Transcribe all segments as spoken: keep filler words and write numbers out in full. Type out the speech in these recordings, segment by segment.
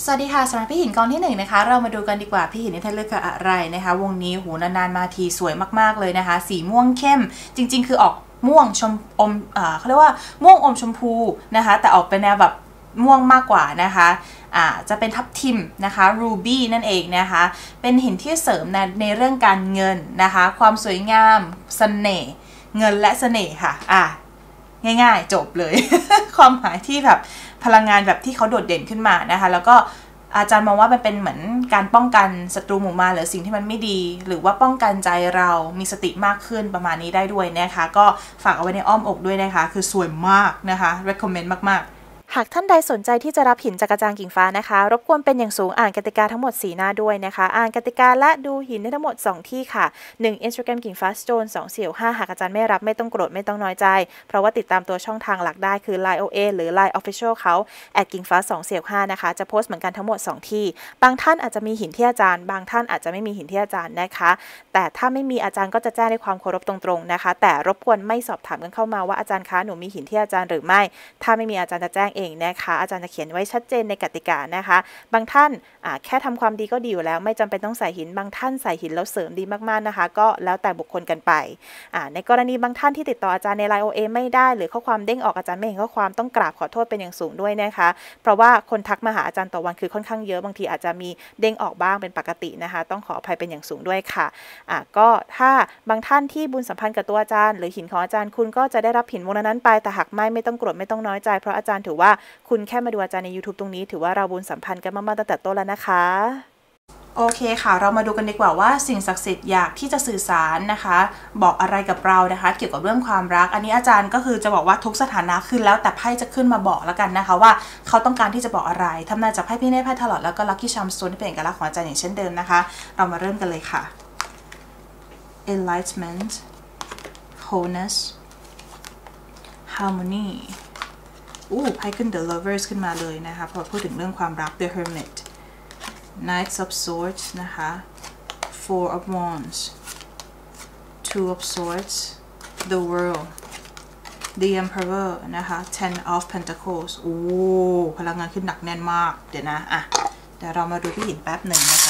สวัสดีค่ะสำหรับพี่หินกองที่หนึ่งนะคะเรามาดูกันดีกว่าพี่หินนี่ท่านเลือกอะไรนะคะวงนี้หูนานๆมาทีสวยมากๆเลยนะคะสีม่วงเข้มจริงๆคือออกม่วงชมอมอ่าเขาเรียกว่าม่วงอมชมพูนะคะแต่ออกเป็นแนวแบบม่วงมากกว่านะคะอ่าจะเป็นทับทิมนะคะรูบี้นั่นเองนะคะเป็นหินที่เสริมในในเรื่องการเงินนะคะความสวยงามเสน่ห์เงินและเสน่ห์ค่ะอ่าง่ายๆจบเลย ความหมายที่แบบพลังงานแบบที่เขาโดดเด่นขึ้นมานะคะแล้วก็อาจารย์มองว่ามันเป็นเหมือนการป้องกันศัตรูหมู่มารหรือสิ่งที่มันไม่ดีหรือว่าป้องกันใจเรามีสติมากขึ้นประมาณนี้ได้ด้วยนะคะก็ฝากเอาไว้ในอ้อมอกด้วยนะคะคือสวยมากนะคะ recommend มากๆหากท่านใดสนใจที่จะรับหินจากอาจารย์กิ่งฟ้านะคะรบกวนเป็นอย่างสูงอ่านกติกาทั้งหมดสี่หน้าด้วยนะคะอ่านกติกาและดูหินได้ทั้งหมดสองที่ค่ะหนึ่ง Instagram กิ่งฟ้า Stone สอง สี่ ห้าหากอาจารย์ไม่รับไม่ต้องโกรธไม่ต้องน้อยใจเพราะว่าติดตามตัวช่องทางหลักได้คือ ไลน์ โอ เอ หรือ ไลน์ Official เขา แอท กิ่งฟ้า สอง สี่ ห้านะคะจะโพสต์เหมือนกันทั้งหมดสองที่บางท่านอาจจะมีหินที่อาจารย์บางท่านอาจจะไม่มีหินที่อาจารย์นะคะแต่ถ้าไม่มีอาจารย์ก็จะแจ้งด้วยความเคารพตรงๆนะคะแต่รบกวนไม่สอบถามกันเข้ามาว่าอาจารย์คะหนูมีหินที่อาจารย์หรือไม่ถ้าไม่มีอาจารย์จะแจ้งเองนะคะอาจารย์จะเขียนไว้ชัดเจนในกติกานะคะบางท่านแค่ทำความดีก็ดีอยู่แล้วไม่จำเป็นต้องใส่หินบางท่านใส่หินแล้วเสริมดีมากๆนะคะก็แล้วแต่บุคคลกันไปในกรณีบางท่านที่ติดต่ออาจารย์ใน ไลน์ โอ เอ ไม่ได้หรือข้อความเด้งออกอาจารย์ไม่เห็นข้อความต้องกราบขอโทษเป็นอย่างสูงด้วยนะคะเพราะว่าคนทักมาหาอาจารย์ต่อวันคือค่อนข้างเยอะบางทีอาจจะมีเด้งออกบ้างเป็นปกตินะคะต้องขออภัยเป็นอย่างสูงด้วยค่ะอ่ะก็ถ้าบางท่านที่บุญสัมพันธ์กับตัวอาจารย์หรือหินของอาจารย์คุณก็จะได้รับหินวงนั้นไปแต่หากไม่ไม่ต้องโกรธไม่ต้องน้อยใจเพราะอาจารย์ถือว่าคุณแค่มาดูอาจารย์ใน YouTube ตรงนี้ถือว่าเราบุญสัมพันธ์กันมากๆตั้งแต่ต้นแล้วนะคะโอเคค่ะเรามาดูกันดีกว่าว่าสิ่งศักดิ์สิทธิ์อยากที่จะสื่อสารนะคะบอกอะไรกับเรานะคะเกี่ยวกับเรื่องความรักอันนี้อาจารย์ก็คือจะบอกว่าทุกสถานะขึ้นแล้วแต่ไพ่จะขึ้นมาบอกแล้วกันนะคะว่าเขาต้องการที่จะบอกอะไรทำนายจากไพ่พี่เน่ไพ่ทลอดแล้วก็ลัคกี้ชัมสโตนที่เป็นเอกลักษณ์ของอาจารย์อย่างเช่นเดิมนะคะเรามาเริ่มกันเลยค่ะ enlightenment wholeness harmony อู้ไพ่ขึ้น the lovers ขึ้นมาเลยนะคะพอพูดถึงเรื่องความรัก the hermit Knight of Swords นะคะ Four of Wands Two of Swords The World The Emperor นะคะ Ten of Pentacles โอ้พลังงานขึ้นหนักแน่นมากเดี๋ยวนะอ่ะเดี๋ยวเรามาดูพี่หินแป๊บหนึ่งนะคะ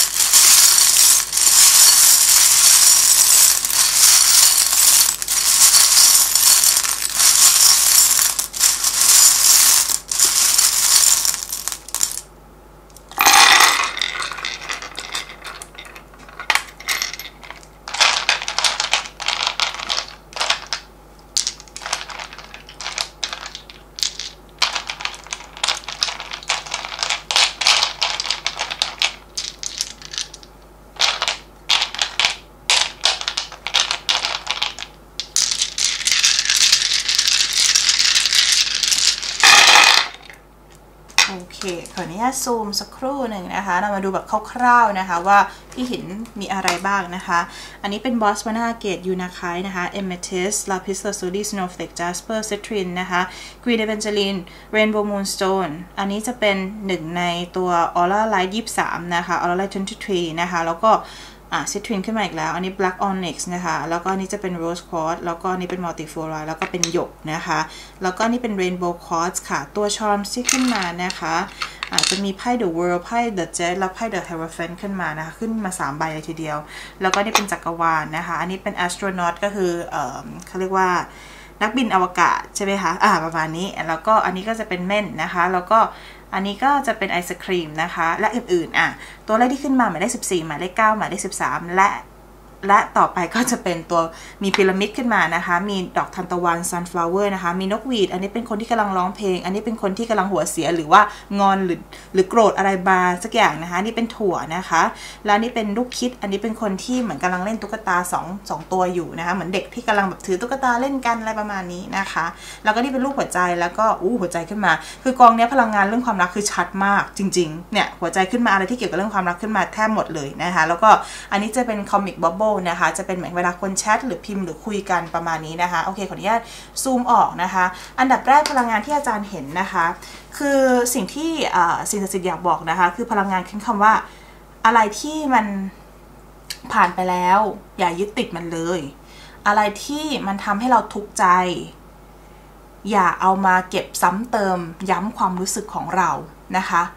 โอเคขออนุญาตซูมสักครู่หนึ่งนะคะเรามาดูแบบคร่าวๆนะคะว่าพี่หินมีอะไรบ้างนะคะอันนี้เป็นบอสวานาเกตยูนาไคนะคะเอเมทิสลาพิสลาซูดีสโนว์เฟลกจัสเปอร์ซิตรินนะคะกรีนเอเวนเจลินเรนโบว์มูนสโตนอันนี้จะเป็นหนึ่งในตัวออร่าไลท์ยี่สิบสามนะคะออร่าไลท์ยี่สิบสามนะคะแล้วก็อ่ะซิตรินขึ้นมาอีกแล้วอันนี้ Black Onyx นะคะแล้วก็อันนี้จะเป็น Rose Quartz แล้วก็อันนี้เป็น Multifluoride แล้วก็เป็นหยกนะคะแล้วก็นี่เป็น Rainbow Quartz ค่ะตัว Charms ที่ขึ้นมานะคะอาจจะมีไพ่ The World ไพ่ The Jet แล้วไพ่ The Hierophant ขึ้นมานะคะขึ้นมาสามใบเลยทีเดียวแล้วก็นี่เป็นจักรวาลนะคะอันนี้เป็น Astronaut ก็คือเอ่อเขาเรียกว่านักบินอวกาศใช่ไหมคะอ่าประมาณนี้แล้วก็อันนี้ก็จะเป็นเม่นนะคะแล้วก็อันนี้ก็จะเป็นไอศครีมนะคะและอื่นๆอ่ะตัวเลขที่ขึ้นมาหมายเลขสิบสี่หมายเลขเก้าหมายเลขสิบสามและและต่อไปก็จะเป็นตัวมีพีระมิดขึ้นมานะคะมีดอกทานตะวัน sunflower นะคะมีนกหวีดอันนี้เป็นคนที่กำลังร้องเพลงอันนี้เป็นคนที่กำลังหัวเสียหรือว่างอนหรือหรือโกรธอะไรบาสักอย่างนะคะนี่เป็นถั่วนะคะแล้วนี่เป็นลูกคิดอันนี้เป็นคนที่เหมือนกำลังเล่นตุ๊กตาสอง สองตัวอยู่นะคะเหมือนเด็กที่กำลังแบบถือตุ๊กตาเล่นกันอะไรประมาณนี้นะคะแล้วก็นี่เป็นรูปหัวใจแล้วก็อู้หัวใจขึ้นมาคือกองนี้พลังงานเรื่องความรักคือชัดมากจริงๆเนี่ยหัวใจขึ้นมาอะไรที่เกี่ยวกับเรื่องความรักขึ้นมาแทบหมดเลยนะคะแล้วก็อันนี้จะเป็นคอมิกบับเบิ้ลนะคะจะเป็นเหมือนเวลาคนแชทหรือพิมพ์หรือคุยกันประมาณนี้นะคะโอเคขออนุญาตซูมออกนะคะอันดับแรกพลังงานที่อาจารย์เห็นนะคะคือสิ่งที่สิ่งศักดิ์สิทธิ์อยากบอกนะคะคือพลังงานขึ้นคำว่าอะไรที่มันผ่านไปแล้วอย่ายึดติดมันเลยอะไรที่มันทำให้เราทุกข์ใจอย่าเอามาเก็บซ้ำเติมย้ำความรู้สึกของเรานะคะ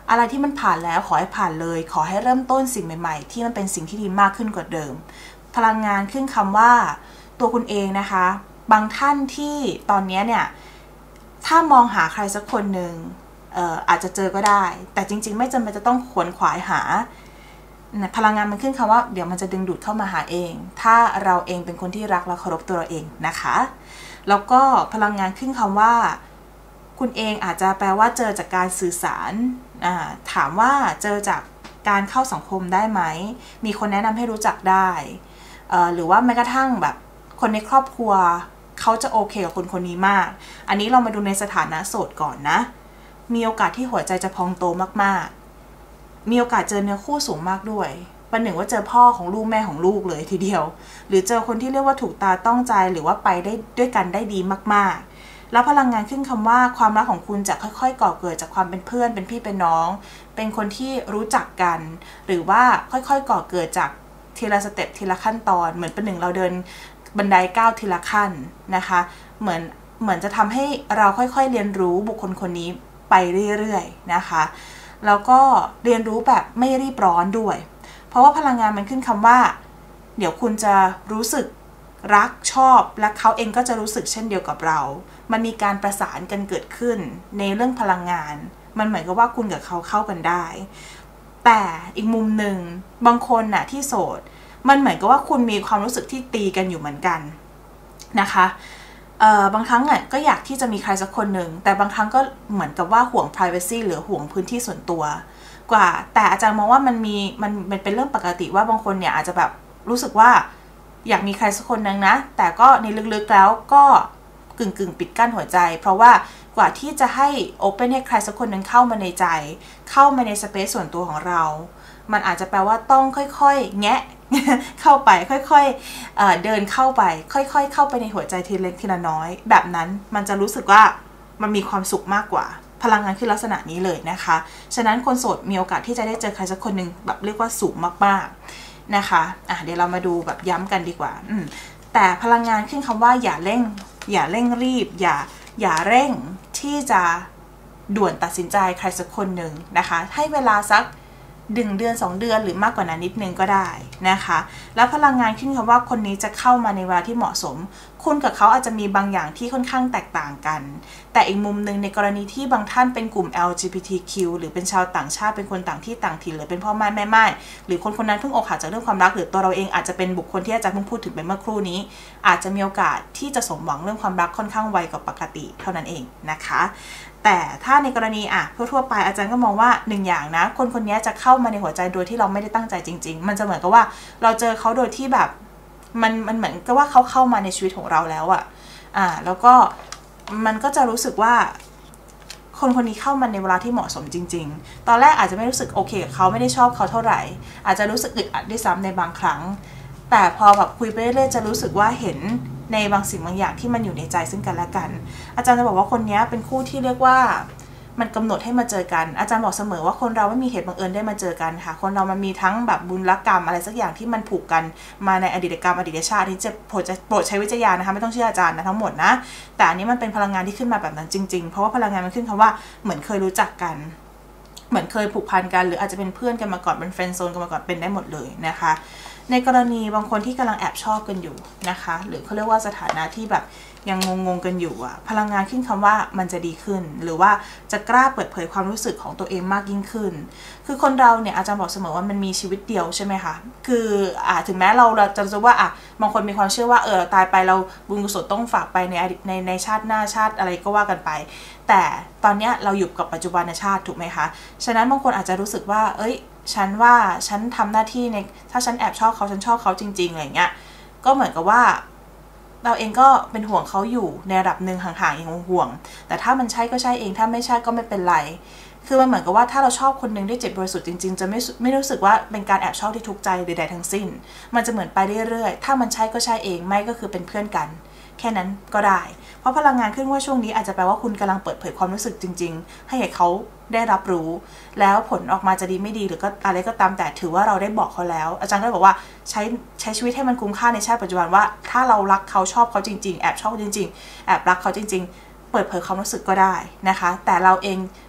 อะไรที่มันผ่านแล้วขอให้ผ่านเลยขอให้เริ่มต้นสิ่งใหม่ๆที่มันเป็นสิ่งที่ดีมากขึ้นกว่าเดิมพลังงานขึ้นคำว่าตัวคุณเองนะคะบางท่านที่ตอนนี้เนี่ยถ้ามองหาใครสักคนหนึ่ง เอ่อ อาจจะเจอก็ได้แต่จริงๆไม่จำเป็นจะต้องขวนขวายหาพลังงานมันขึ้นคำว่าเดี๋ยวมันจะดึงดูดเข้ามาหาเองถ้าเราเองเป็นคนที่รักและเคารพตัวเราเองนะคะแล้วก็พลังงานขึ้นคำว่าคุณเองอาจจะแปลว่าเจอจากการสื่อสารถามว่าเจอจากการเข้าสังคมได้ไหมมีคนแนะนำให้รู้จักได้หรือว่าแม้กระทั่งแบบคนในครอบครัวเขาจะโอเคกับคนคนนี้มากอันนี้เรามาดูในสถานะโสดก่อนนะมีโอกาสที่หัวใจจะพองโตมากๆมีโอกาสเจอเนื้อคู่สูงมากด้วยประหนึ่งว่าเจอพ่อของลูกแม่ของลูกเลยทีเดียวหรือเจอคนที่เรียกว่าถูกตาต้องใจหรือว่าไปได้ด้วยกันได้ดีมากๆแล้วพลังงานขึ้นคำว่าความรักของคุณจะค่อยๆก่อเกิดจากความเป็นเพื่อนเป็นพี่เป็นน้องเป็นคนที่รู้จักกันหรือว่าค่อยๆก่อเกิดจากทีละสเต็ปทีละขั้นตอนเหมือนเป็นหนึ่งเราเดินบันไดก้าวทีละขั้นนะคะเหมือนเหมือนจะทำให้เราค่อยๆเรียนรู้บุคคลคนนี้ไปเรื่อยๆนะคะแล้วก็เรียนรู้แบบไม่รีบร้อนด้วยเพราะว่าพลังงานมันขึ้นคำว่าเดี๋ยวคุณจะรู้สึกรักชอบและเขาเองก็จะรู้สึกเช่นเดียวกับเรามันมีการประสานกันเกิดขึ้นในเรื่องพลังงานมันเหมือนกับว่าคุณกับเขาเข้ากันได้แต่อีกมุมหนึ่งบางคนน่ะที่โสดมันเหมือนกับว่าคุณมีความรู้สึกที่ตีกันอยู่เหมือนกันนะคะเอ่อบางครั้งอ่ะก็อยากที่จะมีใครสักคนหนึ่งแต่บางครั้งก็เหมือนกับว่าห่วง privacy หรือห่วงพื้นที่ส่วนตัวกว่าแต่อาจารย์มองว่ามันมีมันมันเป็นเรื่องปกติว่าบางคนเนี่ยอาจจะแบบรู้สึกว่าอยากมีใครสักคนนึงนะแต่ก็ในลึกๆแล้วก็กึ่งกึ่งปิดกั้นหัวใจเพราะว่ากว่าที่จะให้โอเปนให้ใครสักคนนึงเข้ามาในใจเข้ามาในสเปซส่วนตัวของเรามันอาจจะแปลว่าต้องค่อยๆแงะเข้าไปค่อยๆเอ่อเดินเข้าไปค่อยๆเข้าไปในหัวใจทีเล็กทีละน้อยแบบนั้นมันจะรู้สึกว่ามันมีความสุขมากกว่าพลังงานคือลักษณะนี้เลยนะคะฉะนั้นคนโสดมีโอกาสที่จะได้เจอใครสักคนหนึ่งแบบเรียกว่าสูงมากๆนะคะอ่ะเดี๋ยวเรามาดูแบบย้ำกันดีกว่าอืมแต่พลังงานขึ้นคำว่าอย่าเร่งอย่าเร่งรีบอย่าอย่าเร่งที่จะด่วนตัดสินใจใครสักคนหนึ่งนะคะให้เวลาสักหนึ่งเดือนสองเดือนหรือมากกว่านั้นนิดนึงก็ได้นะคะแล้วพลังงานขึ้นคำว่าคนนี้จะเข้ามาในเวลาที่เหมาะสมคุณกับเขาอาจจะมีบางอย่างที่ค่อนข้างแตกต่างกันแต่อีกมุมหนึ่งในกรณีที่บางท่านเป็นกลุ่ม แอล จี บี ที คิว หรือเป็นชาวต่างชาติเป็นคนต่างที่ต่างถิ่นหรือเป็นพ่อแม่แม่ไม้หรือคนคนนั้นเพิ่งอกหักจากเรื่องความรักหรือตัวเราเองอาจจะเป็นบุคคลที่อาจารย์เพิ่งพูดถึงไปเมื่อครู่นี้อาจจะมีโอกาสที่จะสมหวังเรื่องความรักค่อนข้างไวกว่าปกติเท่านั้นเองนะคะแต่ถ้าในกรณีอ่ะทั่วๆไปอาจารย์ก็มองว่าหนึ่งอย่างนะคนคนนี้จะเข้ามาในหัวใจโดยที่เราไม่ได้ตั้งใจจริงๆมันจะเหมือนกับว่าเราเจอเขาโดยที่แบบมันมันเหมือนกับว่าเขาเข้ามาในชีวิตของเราแล้วอ่ะอ่าแล้วก็มันก็จะรู้สึกว่าคนคนนี้เข้ามาในเวลาที่เหมาะสมจริงๆตอนแรกอาจจะไม่รู้สึกโอเคกับเขาไม่ได้ชอบเขาเท่าไหร่อาจจะรู้สึกอึดอัดด้วยซ้ำในบางครั้งแต่พอแบบคุยไปเรื่อยๆจะรู้สึกว่าเห็นในบางสิ่งบางอย่างที่มันอยู่ในใจซึ่งกันและกันอาจารย์จะบอกว่าคนนี้เป็นคู่ที่เรียกว่ามันกำหนดให้มาเจอกันอาจารย์บอกเสมอว่าคนเราไม่มีเหตุบังเอิญได้มาเจอกันค่ะคนเรามันมีทั้งแบบบุญและกรรมอะไรสักอย่างที่มันผูกกันมาในอดีตกรรมอดีตชาติที่จะโปรดโปรดใช้วิจารณญาณนะคะไม่ต้องเชื่ออาจารย์นะทั้งหมดนะแต่อันนี้มันเป็นพลังงานที่ขึ้นมาแบบนั้นจริงๆเพราะว่าพลังงานมันขึ้นคำว่าเหมือนเคยรู้จักกันเหมือนเคยผูกพันกันหรืออาจจะเป็นเพื่อนกันมาก่อนเป็นเฟรนด์โซนกันมาก่อนเป็นได้หมดเลยนะคะในกรณีบางคนที่กำลังแอบชอบกันอยู่นะคะหรือเขาเรียกว่าสถานะที่แบบยังงงๆกันอยู่อะพลังงานขึ้นคำว่ามันจะดีขึ้นหรือว่าจะกล้าเปิดเผยความรู้สึกของตัวเองมากยิ่งขึ้นคือคนเราเนี่ยอาจารย์บอกเสมอว่ามันมีชีวิตเดียวใช่ไหมคะคืออ่าถึงแม้เราเราจะรู้ว่าอ่ะบางคนมีความเชื่อว่าเออตายไปเราบุญกุศลต้องฝากไปในในในชาติหน้าชาติอะไรก็ว่ากันไปแต่ตอนนี้เราอยู่กับปัจจุบันชาติถูกไหมคะฉะนั้นบางคนอาจจะรู้สึกว่าเอ้ยฉันว่าฉันทำหน้าที่ในถ้าฉันแอบชอบเขาฉันชอบเขาจริงๆอะไรเงี้ยก็เหมือนกับว่าเราเองก็เป็นห่วงเขาอยู่ในระดับหนึ่งห่างๆยังห่วงแต่ถ้ามันใช่ก็ใช่เองถ้าไม่ใช่ก็ไม่เป็นไรคือมันเหมือนกับว่าถ้าเราชอบคนหนึ่งด้วยจิตบริสุทธิ์จริงๆจะไม่ไม่รู้สึกว่าเป็นการแอบชอบที่ทุกข์ใจใดๆทั้งสิ้นมันจะเหมือนไปเรื่อยๆถ้ามันใช่ก็ใช่เองไม่ก็คือเป็นเพื่อนกันแค่นั้นก็ได้เพราะพลังงานขึ้นว่าช่วงนี้อาจจะแปลว่าคุณกำลังเปิดเผยความรู้สึกจริงๆให้เขาได้รับรู้แล้วผลออกมาจะดีไม่ดีหรือก็อะไรก็ตามแต่ถือว่าเราได้บอกเขาแล้วอาจารย์ก็บอกว่าใช้ใช้ชีวิตให้มันคุ้มค่าในชาติปัจจุบันว่าถ้าเรารักเขาชอบเขาจริงๆแอบชอบจริงๆแอบรักเขาจริงๆเปิดเผยความรู้สึกก็ได้นะคะแต่เราเอง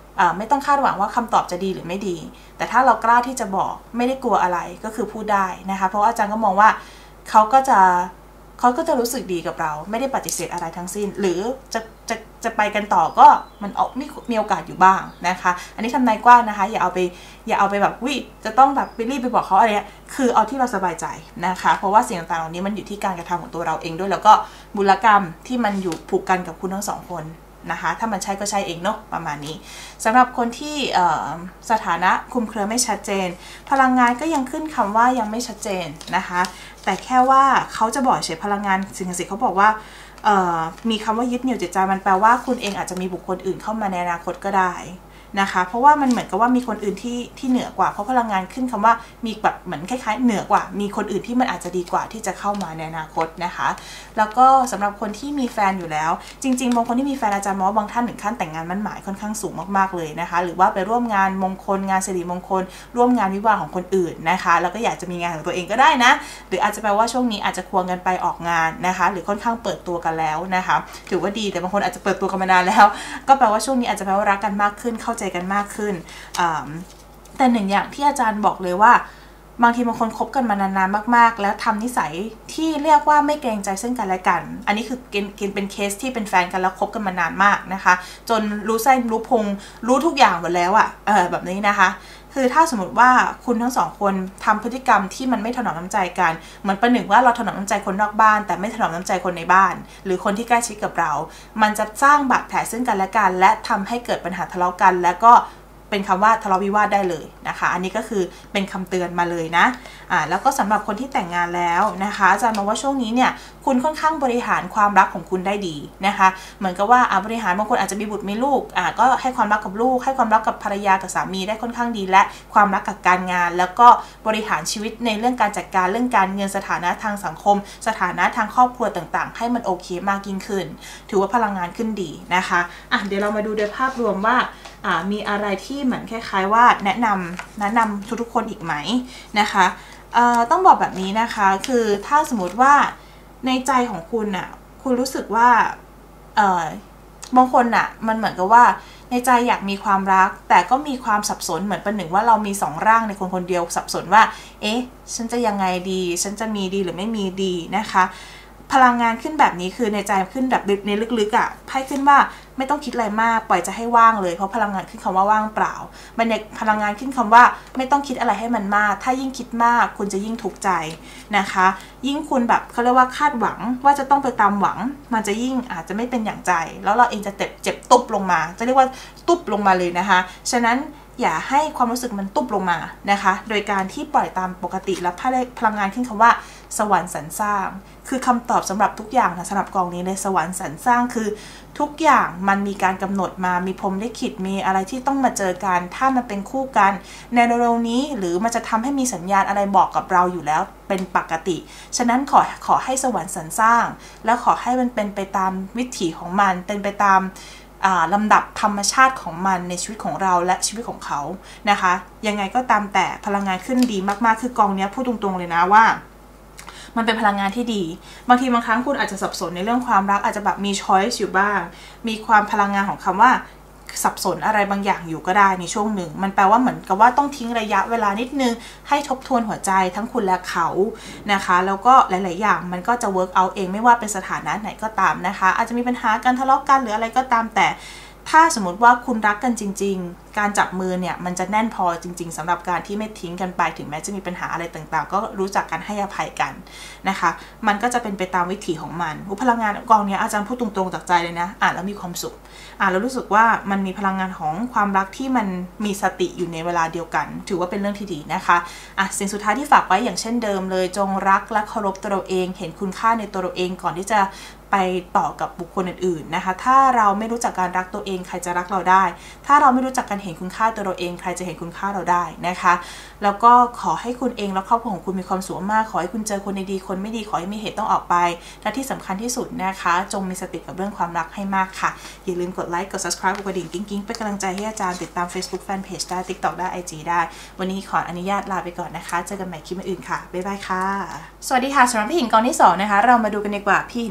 ไม่ต้องคาดหวังว่าคำตอบจะดีหรือไม่ดีแต่ถ้าเรากล้าที่จะบอกไม่ได้กลัวอะไรก็คือพูดได้นะคะเพราะอาจารย์ก็มองว่าเขาก็จะเขาก็จะรู้สึกดีกับเราไม่ได้ปฏิเสธอะไรทั้งสิ้นหรือจะจะจะไปกันต่อก็มันออกมีมีโอกาสอยู่บ้างนะคะอันนี้ทำนายกว้างนะคะอย่าเอาไปอย่าเอาไปแบบวิจะต้องแบบไปรีบไปบอกเขาอะไรเนี่ยคือเอาที่เราสบายใจนะคะเพราะว่าสิ่งต่างๆเหล่านี้มันอยู่ที่การกระทำของตัวเราเองด้วยแล้วก็บุญกรรมที่มันอยู่ผูกกันกับคุณทั้งสองคนนะคะถ้ามันใช่ก็ใช่เองเนาะประมาณนี้สำหรับคนที่สถานะคลุมเครือไม่ชัดเจนพลังงานก็ยังขึ้นคำว่ายังไม่ชัดเจนนะคะแต่แค่ว่าเขาจะบอกเฉยพลังงานสิ่งศักดิ์สิทธิ์เขาบอกว่ามีคำว่ายึดเหนี่ยวจิตใจมันแปลว่าคุณเองอาจจะมีบุคคลอื่นเข้ามาในอนาคตก็ได้นะคะเพราะว่ามันเหมือนกับว่ามีคนอื่นที่ที่เหนือกว่าเพราะพลังงานขึ้นคำว่ามีแบบเหมือนคล้ายๆเหนือกว่ามีคนอื่นที่มันอาจจะดีกว่าที่จะเข้ามาในอนาคตนะคะแล้วก็สำหรับคนที่มีแฟนอยู่แล้วจริงๆบางคนที่มีแฟนอาจารย์มองว่าบางท่านถึงขั้นแต่งงานมั่นหมายค่อนข้างสูงมากๆเลยนะคะหรือว่าไปร่วมงานมงคลงานสิริมงคลร่วมงานวิวาห์ของคนอื่นนะคะแล้วก็อยากจะมีงานของตัวเองก็ได้นะหรืออาจจะแปลว่าช่วงนี้อาจจะควงกันไปออกงานนะคะหรือค่อนข้างเปิดตัวกันแล้วนะคะถือว่าดีแต่บางคนอาจจะเปิดตัวกันมานานแล้วก็แปลว่าช่วงนี้อาจจะแปลว่ารักกันมากขึ้นเข้าใจกันมากขึ้นแต่หนึ่งอย่างที่อาจารย์บอกเลยว่าบางทีบางคนคบกันมานานๆมากๆแล้วทำนิสัยที่เรียกว่าไม่เกรงใจซึ่งกันและกันอันนี้คือเกณฑ์เป็นเคสที่เป็นแฟนกันแล้วคบกันมานานมากนะคะจนรู้ไส้รู้พุงรู้ทุกอย่างหมดแล้วอะเออแบบนี้นะคะคือถ้าสมมติว่าคุณทั้งสองคนทำพฤติกรรมที่มันไม่ถนอมน้ำใจกันเหมือนประหนึ่งว่าเราถนอมน้ำใจคนนอกบ้านแต่ไม่ถนอมน้ำใจคนในบ้านหรือคนที่ใกล้ชิดกับเรามันจะสร้างบาดแผลซึ่งกันและกันและทำให้เกิดปัญหาทะเลาะกันแล้วก็เป็นคำว่าทะเลาะวิวาทได้เลยนะคะอันนี้ก็คือเป็นคำเตือนมาเลยนะอ่าแล้วก็สำหรับคนที่แต่งงานแล้วนะคะอาจารย์มองว่าช่วงนี้เนี่ยคุณค่อนข้างบริหารความรักของคุณได้ดีนะคะเหมือนกับว่าอ่าบริหารบางคนอาจจะมีบุตรมีลูกอ่าก็ให้ความรักกับลูกให้ความรักกับภรรยากับสามีได้ค่อนข้างดีและความรักกับการงานแล้วก็บริหารชีวิตในเรื่องการจัดการเรื่องการเงินสถานะทางสังคมสถานะทางครอบครัวต่างๆให้มันโอเคมากยิ่งขึ้นถือว่าพลังงานขึ้นดีนะคะอ่ะเดี๋ยวเรามาดูโดยภาพรวมว่ามีอะไรที่เหมือนคล้ายๆว่าแนะนำแนะนำทุกๆคนอีกไหมนะคะต้องบอกแบบนี้นะคะคือถ้าสมมติว่าในใจของคุณน่ะคุณรู้สึกว่าบางคนน่ะมันเหมือนกับว่าในใจอยากมีความรักแต่ก็มีความสับสนเหมือนประหนึ่งว่าเรามีสองร่างในคนคนเดียวสับสนว่าเอ๊ะฉันจะยังไงดีฉันจะมีดีหรือไม่มีดีนะคะพลังงานขึ้นแบบนี้คือในใจขึ้นแบบในลึกๆอ่ะไพ่ขึ้นว่าไม่ต้องคิดอะไรมากปล่อยจะให้ว่างเลยเพราะพลังงานขึ้นคำว่าว่างเปล่ามันเนี่ยพลังงานขึ้นคำว่าไม่ต้องคิดอะไรให้มันมากถ้ายิ่งคิดมากคุณจะยิ่งทุกข์ใจนะคะยิ่งคุณแบบเขาเรียกว่าคาดหวังว่าจะต้องไปตามหวังมันจะยิ่งอาจจะไม่เป็นอย่างใจแล้วเราเองจะเจ็บเจ็บตุ๊บลงมาจะเรียกว่าตุ๊บลงมาเลยนะคะฉะนั้นอย่าให้ความรู้สึกมันตุ๊บลงมานะคะโดยการที่ปล่อยตามปกติแล้วพลังงานขึ้นคำว่าสวรรค์สรรสร้างคือคำตอบสำหรับทุกอย่างนะสำหรับกองนี้ในสวรรค์สรรสร้างคือทุกอย่างมันมีการกำหนดมามีพรหมลิขิตมีอะไรที่ต้องมาเจอกันถ้ามันเป็นคู่กันในเร็วๆนี้หรือมันจะทำให้มีสัญญาณอะไรบอกกับเราอยู่แล้วเป็นปกติฉะนั้นขอขอให้สวรรค์สรรสร้างแล้วขอให้มันเป็นไปตามวิถีของมันเป็นไปตามลำดับธรรมชาติของมันในชีวิตของเราและชีวิตของเขานะคะยังไงก็ตามแต่พลังงานขึ้นดีมากๆคือกองนี้พูดตรงๆเลยนะว่ามันเป็นพลังงานที่ดีบางทีบางครั้งคุณอาจจะสับสนในเรื่องความรักอาจจะแบบมี choice อยู่บ้างมีความพลังงานของคำว่าสับสนอะไรบางอย่างอยู่ก็ได้ในช่วงหนึ่งมันแปลว่าเหมือนกับว่าต้องทิ้งระยะเวลานิดนึงให้ทบทวนหัวใจทั้งคุณและเขานะคะแล้วก็หลายๆอย่างมันก็จะ work out เองไม่ว่าเป็นสถานะไหนก็ตามนะคะอาจจะมีปัญหาการทะเลาะกันหรืออะไรก็ตามแต่ถ้าสมมติว่าคุณรักกันจริงๆการจับมือเนี่ยมันจะแน่นพอจริงๆสำหรับการที่ไม่ทิ้งกันไปถึงแม้จะมีปัญหาอะไรต่างๆก็รู้จักกันให้อภัยกันนะคะมันก็จะเป็นไปตามวิถีของมันพลังงานกองนี้อาจารย์พูดตรงๆจากใจเลยนะอ่านแล้วมีความสุขอ่านแล้วรู้สึกว่ามันมีพลังงานของความรักที่มันมีสติอยู่ในเวลาเดียวกันถือว่าเป็นเรื่องที่ดีนะคะอ่ะสิ่งสุดท้ายที่ฝากไว้อย่างเช่นเดิมเลยจงรักและเคารพตัวเราเองเห็นคุณค่าในตัวเราเองก่อนที่จะไปต่อกับบุคคลอื่นๆนะคะถ้าเราไม่รู้จักการรักตัวเองใครจะรักเราได้ถ้าเราไม่รู้จักการเห็นคุณค่าตัวเราเองใครจะเห็นคุณค่าเราได้นะคะแล้วก็ขอให้คุณเองและครอบครัวของคุณมีความสุขมากขอให้คุณเจอคนดีๆคนไม่ดีขอให้มีเหตุต้องออกไปและที่สำคัญที่สุดนะคะจงมีสติกับเรื่องความรักให้มากค่ะอย่าลืมกดไลค์กด ซับสไครบ์ กดกระดิ่งกิ๊งๆเป็นกำลังใจให้อาจารย์ติดตาม Facebook Fanpage ได้ ติ๊กต็อก ได้ ไอ จี ได้วันนี้ขออนุญาตลาไปก่อนนะคะเจอกันใหม่คลิปอื่นค่ะบ๊ายบายค่ะสวัสดีค่ะสำหรับพี่หินกองที่สองนะคะเรามาดูกันดีกว่าพี่หินในท่านเลือก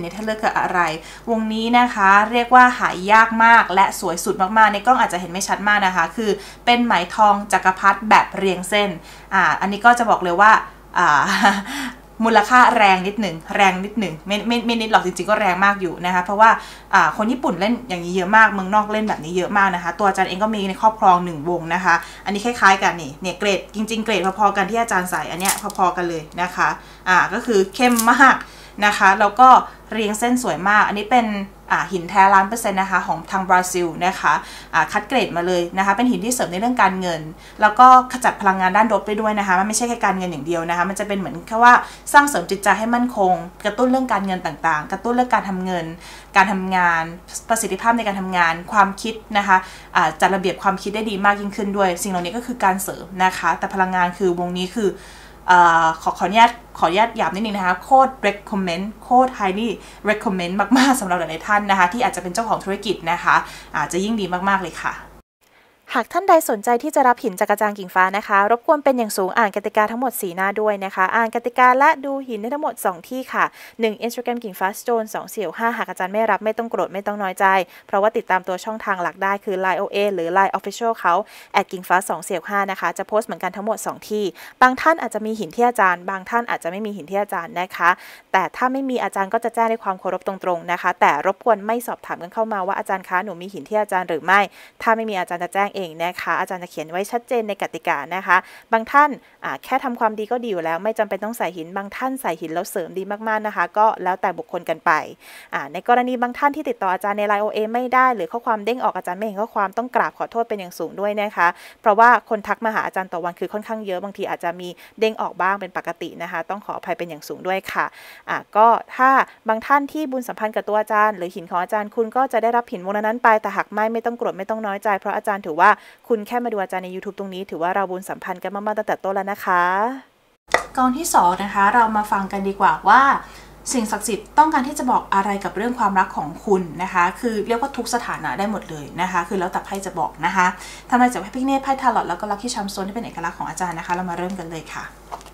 กับอะไรวงนี้นะคะเรียกว่าหายากมากและสวยสุดมากๆในกล้องอาจจะเห็นไม่ชัดมากนะคะคือเป็นไหมทองจักรพรรดิแบบเรียงเส้นอ่าอันนี้ก็จะบอกเลยว่าอ่ามูลค่าแรงนิดหนึ่งแรงนิดหนึ่งไม่ไม่ไม่นิดหรอกจริงๆก็แรงมากอยู่นะคะเพราะว่าคนญี่ปุ่นเล่นอย่างนี้เยอะมากเมืองนอกเล่นแบบนี้เยอะมากนะคะตัวอาจารย์เองก็มีในครอบครองหนึ่งวงนะคะอันนี้คล้ายๆกันนี่เนี่ยเกรดจริงๆเกรดพอๆกันที่อาจารย์ใส่อันเนี้ยพอๆกันเลยนะคะอ่าก็คือเข้มมากนะคะแล้วก็เรียงเส้นสวยมากอันนี้เป็นหินแท้ล้านเปอร์เซ็นต์นะคะของทางบราซิลนะคะคัดเกรดมาเลยนะคะเป็นหินที่เสริมในเรื่องการเงินแล้วก็ขจัดพลังงานด้านลบไปด้วยนะคะมันไม่ใช่แค่การเงินอย่างเดียวนะคะมันจะเป็นเหมือนแค่ว่าสร้างเสริมจิตใจให้มั่นคงกระตุ้นเรื่องการเงินต่างๆกระตุ้นเรื่องการทำเงินการทำงานประสิทธิภาพในการทำงานความคิดนะคะจัดระเบียบความคิดได้ดีมากยิ่งขึ้นด้วยสิ่งเหล่านี้ก็คือการเสริมนะคะแต่พลังงานคือวงนี้คือขอขออนุญาตขออนุญาตย้ำนิดนึงนะคะโคตร recommend โคตร highly recommend มากๆสำหรับหลายๆท่านนะคะที่อาจจะเป็นเจ้าของธุรกิจนะคะอาจจะยิ่งดีมากๆเลยค่ะหากท่านใดสนใจที่จะรับหินจากกระจางกิ่งฟ้านะคะรบกวนเป็นอย่างสูงอ่านกติกาทั้งหมดสี่หน้าด้วยนะคะอ่านกติกาและดูหินได้ทั้งหมดสองที่ค่ะหนึ่ง Instagram กิ่งฟ้า Stone สอง สี่ ห้าหากอาจารย์ไม่รับไม่ต้องโกรธไม่ต้องน้อยใจเพราะว่าติดตามตัวช่องทางหลักได้คือ ไลน์ โอ เอ หรือ ไลน์ Official เขา แอท กิ่งฟ้า สอง สี่ ห้านะคะจะโพสต์เหมือนกันทั้งหมดสองที่บางท่านอาจจะมีหินที่อาจารย์บางท่านอาจจะไม่มีหินที่อาจารย์นะคะแต่ถ้าไม่มีอาจารย์ก็จะแจ้งด้วยความเคารพตรงๆนะคะแต่รบกวนไม่สอบถามกันเข้ามาว่าอาจารย์คะหนูมีหินที่อาจารย์หรือไม่ถ้าไม่มีอาจารย์จะแจ้งเองนะคะอาจารย์จะเขียนไว้ชัดเจนในกติกานะคะบางท่านแค่ทำความดีก็ดีอยู่แล้วไม่จำเป็นต้องใส่หินบางท่านใส่หินแล้วเสริมดีมากๆนะคะก็แล้วแต่บุคคลกันไปในกรณีบางท่านที่ติดต่ออาจารย์ใน ไลน์ โอ เอ ไม่ได้หรือข้อความเด้งออกอาจารย์ไม่เห็นข้อความต้องกราบขอโทษเป็นอย่างสูงด้วยนะคะเพราะว่าคนทักมาหาอาจารย์ต่อวันคือค่อนข้างเยอะบางทีอาจจะมีเด้งออกบ้างเป็นปกตินะคะต้องขออภัยเป็นอย่างสูงด้วยค่ะอ่ะก็ถ้าบางท่านที่บุญสัมพันธ์กับตัวอาจารย์หรือหินของอาจารย์คุณก็จะได้รับหินวงนั้นไปแต่หากไม่ไม่ต้องโกรธไม่ต้องน้อยใจเพราะอาจารย์ถือว่าคุณแค่มาดูอาจารย์ใน YouTube ตรงนี้ถือว่าเราบุญสัมพันธ์กันมากๆตั้งแต่ต้นแล้วนะคะกองที่สองนะคะเรามาฟังกันดีกว่าว่าสิ่งศักดิ์สิทธิ์ต้องการที่จะบอกอะไรกับเรื่องความรักของคุณนะคะคือเรียกว่าทุกสถานะได้หมดเลยนะคะคือแล้วแต่ไพ่จะบอกนะคะทำไมจากไพ่พิฆเนศไพ่ทาร็อตแล้วก็ลัคกี้ชัมโซนที่เป็นเอกลักษณ์ของอาจารย์นะคะเรามาเริ่มกันเลยค่ะ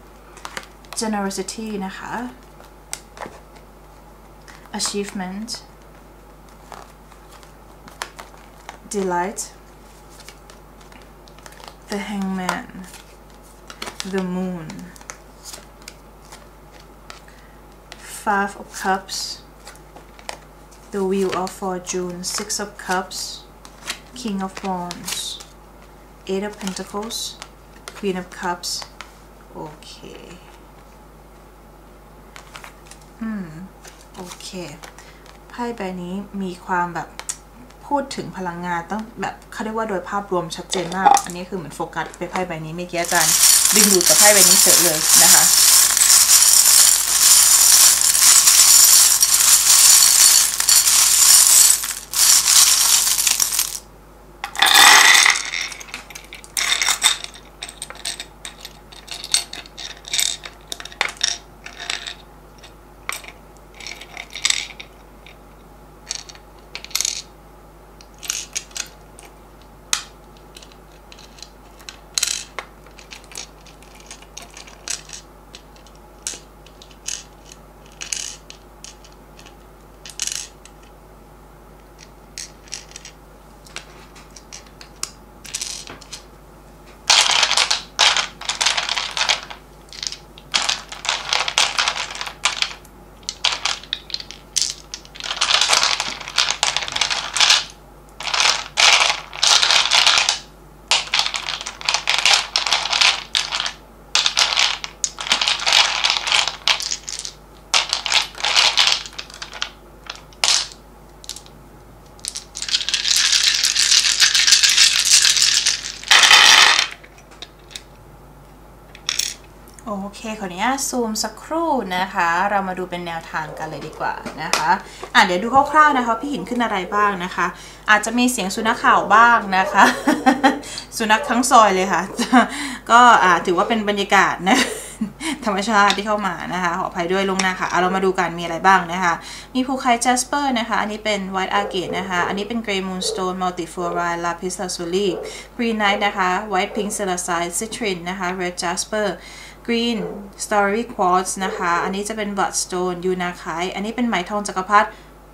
generosity นะคะ achievement delight the hangman the moon five of cups the wheel of fortune six of cups king of wands eight of pentacles queen of cups โอเคอืมโอเคไพ่ใบนี้มีความแบบพูดถึงพลังงานต้องแบบเขาเรียกว่าโดยภาพรวมชัดเจนมากอันนี้คือเหมือนโฟกัสไปไพ่ใบนี้เมื่อกี้อาจารย์ดึงดูดกับไพ่ใบนี้เฉยเลยนะคะ โอเคขออนุญาตซูมสักครู่นะคะเรามาดูเป็นแนวทางกันเลยดีกว่านะคะอ่ะเดี๋ยวดูคร่าวๆนะคะพี่หินขึ้นอะไรบ้างนะคะอาจจะมีเสียงสุนัขเห่าบ้างนะคะ สุนัขทั้งซอยเลยค่ะ ก็อ่าถือว่าเป็นบรรยากาศนะธรรมชาติที่เข้ามานะคะขออภัยด้วยลงหน้าค่ะเอาเรามาดูกันมีอะไรบ้างนะคะมีภูไคแจสเปอร์นะคะอันนี้เป็น White Agate นะคะอันนี้เป็น Grey Moonstone Multifluoride Lapis Lazuli Prehnite นะคะ White Pink Celestite Citrine นะคะ Red Jasper Green Starry Quartz นะคะอันนี้จะเป็น Bloodstone Unakite อันนี้เป็นไหมทองจักรพรรดิ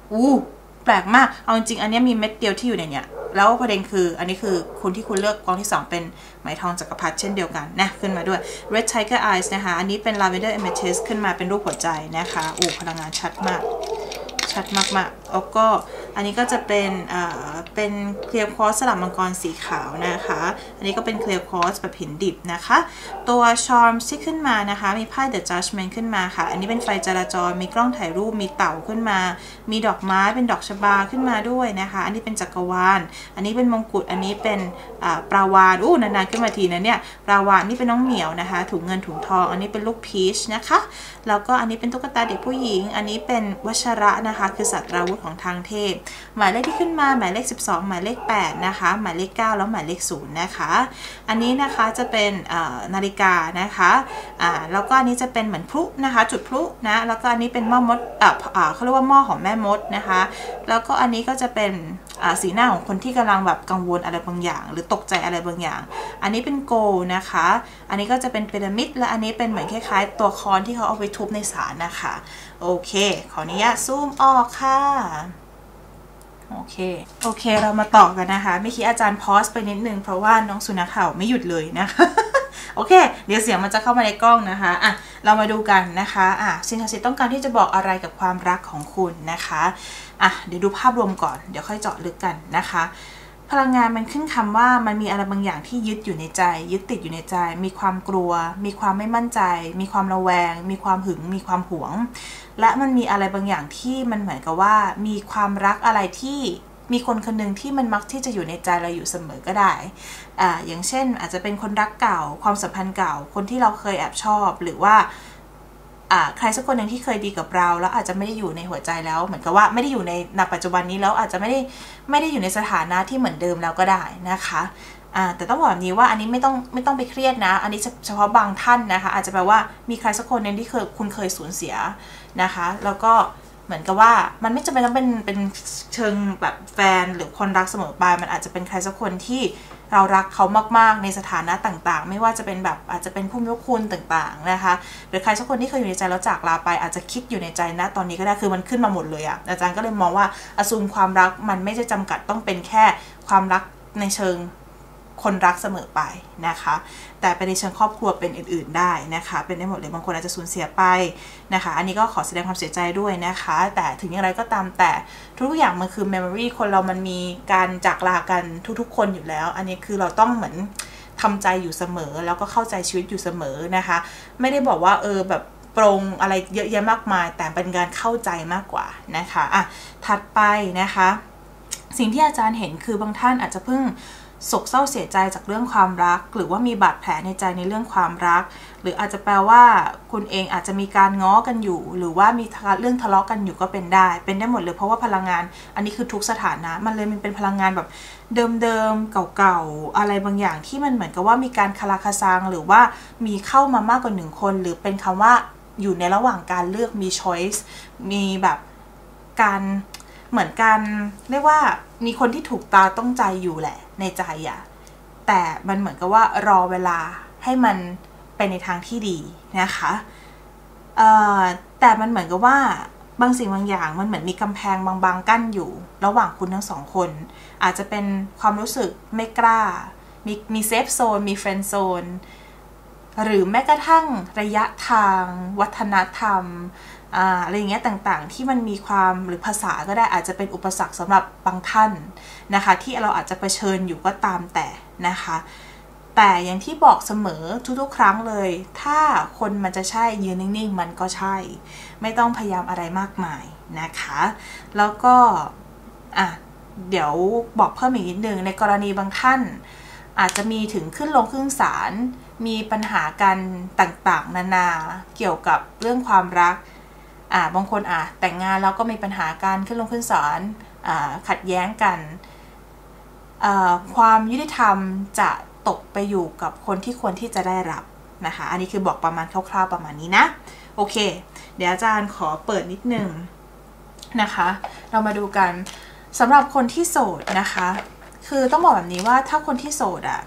อู้แปลกมากเอาจริงๆอันนี้มีเม็ดเดียวที่อยู่ในเนี้ยแล้วประเด็นคืออันนี้คือคุณที่คุณเลือกกองที่สองเป็นไหมทองจักรพรรดิเช่นเดียวกันนะขึ้นมาด้วย Red Tiger Eyes นะคะอันนี้เป็น Lavender Amethyst ขึ้นมาเป็นรูปหัวใจนะคะโอ้พลังงานชัดมากชัดมากๆแล้วก็อันนี้ก็จะเป็นอ่าเป็นเคลียร์ควอตซ์สลับมังกรสีขาวนะคะอันนี้ก็เป็นเคลียร์ควอตซ์แบบหินดิบนะคะตัวชาร์มที่ขึ้นมานะคะมีไพ่ The Judgment ขึ้นมาค่ะอันนี้เป็นไฟจราจรมีกล้องถ่ายรูปมีเต่าขึ้นมามีดอกไม้เป็นดอกชบาขึ้นมาด้วยนะคะอันนี้เป็นจักรวาลอันนี้เป็นมงกุฎอันนี้เป็นอ่าปลาวาฬอู้นานๆขึ้นมาทีนะเนี่ยปลาวาฬนี่เป็นน้องเหมียวนะคะถุงเงินถุงทองอันนี้เป็นลูกพีชนะคะแล้วก็อันนี้เป็นตุ๊กตาเด็กผู้หญิงอันนี้เป็นวชระนะคะคือสัตราวุธของทางเทพหมายเลขที่ขึ้นมาหมายเลขสิบสองหมายเลขแปดนะคะหมายเลขเก้าแล้วหมายเลขศูนย์นะคะอันนี้นะคะจะเป็นนาฬิกานะคะอ่าแล้วก็อันนี้จะเป็นเหมือนพลุนะคะจุดพลุนะแล้วก็อันนี้เป็นหม้อมดอ่าอ่าเขาเรียกว่าหม้อของแม่มดนะคะแล้วก็อันนี้ก็จะเป็นอ่าสีหน้าของคนที่กำลังแบบกังวลอะไรบางอย่างหรือตกใจอะไรบางอย่างอันนี้เป็นโกลนะคะอันนี้ก็จะเป็นพีระมิดและอันนี้เป็นเหมือนคล้ายๆตัวค้อนที่เขาเอาไปทุบในศาลนะคะโอเคขออนุญาตซูมออกค่ะโอเคโอเคเรามาต่อกันนะคะเมื่อกี้อาจารย์พอสไปนิดนึงเพราะว่าน้องสุนัขเห่าไม่หยุดเลยนะคะโอเคเดี๋ยวเสียงมันจะเข้ามาในกล้องนะคะอ่ะเรามาดูกันนะคะอ่ะซินทาซิต้องการที่จะบอกอะไรกับความรักของคุณนะคะอ่ะเดี๋ยวดูภาพรวมก่อนเดี๋ยวค่อยเจาะลึกกันนะคะพลังงานมันขึ้นคำว่ามันมีอะไรบางอย่างที่ยึดอยู่ในใจยึดติดอยู่ในใจมีความกลัวมีความไม่มั่นใจมีความระแวงมีความหึงมีความหวงและมันมีอะไรบางอย่างที่มันเหมือนกับว่ามีความรักอะไรที่มีคนคนหนึ่งที่มันมักที่จะอยู่ในใจเราอยู่เสมอก็ได้อ่าอย่างเช่นอาจจะเป็นคนรักเก่าความสัมพันธ์เก่าคนที่เราเคยแอบชอบหรือว่าใครสักคนหนึ่งที่เคยดีกับเราแล้วอาจจะไม่ได้อยู่ในหัวใจแล้วเหมือนกับว่าไม่ได้อยู่ในณปัจจุบันนี้แล้วอาจจะไม่ได้ไม่ได้อยู่ในสถานะที่เหมือนเดิมแล้วก็ได้นะคะแต่ต้องบอกแบบนี้ว่าอันนี้ไม่ต้องไม่ต้องไปเครียดนะอันนี้เฉพาะบางท่านนะคะอาจจะแปลว่ามีใครสักคนหนึ่งที่เคยคุณเคยสูญเสียนะคะแล้วก็เหมือนกับว่ามันไม่จำเป็นต้องเป็นเป็นเชิงแบบแฟนหรือคนรักเสมอไปมันอาจจะเป็นใครสักคนที่เรารักเขามากๆในสถานะต่างๆไม่ว่าจะเป็นแบบอาจจะเป็นผู้มีพระคุณต่างๆนะคะหรือใครสักคนที่เคยอยู่ในใจแล้วจากลาไปอาจจะคิดอยู่ในใจนะตอนนี้ก็ได้คือมันขึ้นมาหมดเลยอะอาจารย์ก็เลยมองว่าอสูมความรักมันไม่ได้จำกัดต้องเป็นแค่ความรักในเชิงคนรักเสมอไปนะคะแต่เป็นในเชิงครอบครัวเป็นอื่นๆได้นะคะเป็นได้หมดเลยบางคนอาจจะสูญเสียไปนะคะอันนี้ก็ขอแสดงความเสียใจด้วยนะคะแต่ถึงอย่างไรก็ตามแต่ทุกอย่างมันคือ memory คนเรามันมีการจากลากันทุกๆคนอยู่แล้วอันนี้คือเราต้องเหมือนทำใจอยู่เสมอแล้วก็เข้าใจชีวิตอยู่เสมอนะคะไม่ได้บอกว่าเออแบบปรงอะไรเยอะแยะมากมายแต่เป็นการเข้าใจมากกว่านะคะอ่ะถัดไปนะคะสิ่งที่อาจารย์เห็นคือบางท่านอาจจะเพิ่งโศกเศร้าเสียใจจากเรื่องความรักหรือว่ามีบาดแผลในใจในเรื่องความรักหรืออาจจะแปลว่าคุณเองอาจจะมีการง้อกันอยู่หรือว่ามีเรื่องทะเลาะกันอยู่ก็เป็นได้เป็นได้หมดเลยเพราะว่าพลังงานอันนี้คือทุกสถานะมันเลยมันเป็นพลังงานแบบเดิมๆเก่าๆอะไรบางอย่างที่มันเหมือนกับว่ามีการคลาคาซังหรือว่ามีเข้ามามากกว่าหนึ่งคนหรือเป็นคำว่าอยู่ในระหว่างการเลือกมี choice มีแบบการเหมือนกันเรียกว่ามีคนที่ถูกตาต้องใจอยู่แหละในใจอะแต่มันเหมือนกับว่ารอเวลาให้มันไปในทางที่ดีนะคะแต่มันเหมือนกับว่าบางสิ่งบางอย่างมันเหมือนมีกำแพงบางๆกั้นอยู่ระหว่างคุณทั้งสองคนอาจจะเป็นความรู้สึกไม่กล้ามีมีเซฟโซนมีเฟรนด์โซนหรือแม้กระทั่งระยะทางวัฒนธรรมอะไรอย่างเงี้ยต่างๆที่มันมีความหรือภาษาก็ได้อาจจะเป็นอุปสรรคสำหรับบางท่านนะคะที่เราอาจจะเผชิญอยู่ก็ตามแต่นะคะแต่อย่างที่บอกเสมอทุกๆครั้งเลยถ้าคนมันจะใช่ยืนนิ่งๆมันก็ใช่ไม่ต้องพยายามอะไรมากมายนะคะแล้วก็อ่ะเดี๋ยวบอกเพิ่มอีกนิดนึงในกรณีบางท่านอาจจะมีถึงขึ้นลงขึ้นศาลมีปัญหากันต่างๆนานาเกี่ยวกับเรื่องความรักอ่าบางคนอ่ะแต่งงานแล้วก็มีปัญหาการขึ้นลงขึ้นศาลอ่าขัดแย้งกันอ่าความยุติธรรมจะตกไปอยู่กับคนที่ควรที่จะได้รับนะคะอันนี้คือบอกประมาณคร่าวๆประมาณนี้นะโอเคเดี๋ยวอาจารย์ขอเปิดนิดนึงนะคะเรามาดูกันสำหรับคนที่โสดนะคะคือต้องบอกแบบนี้ว่าถ้าคนที่โสดอ่ะ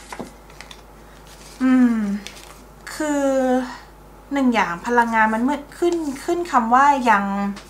อืมคือหนึ่งอย่างพลังงานมันเมื่อขึ้นขึ้นคำว่ายัง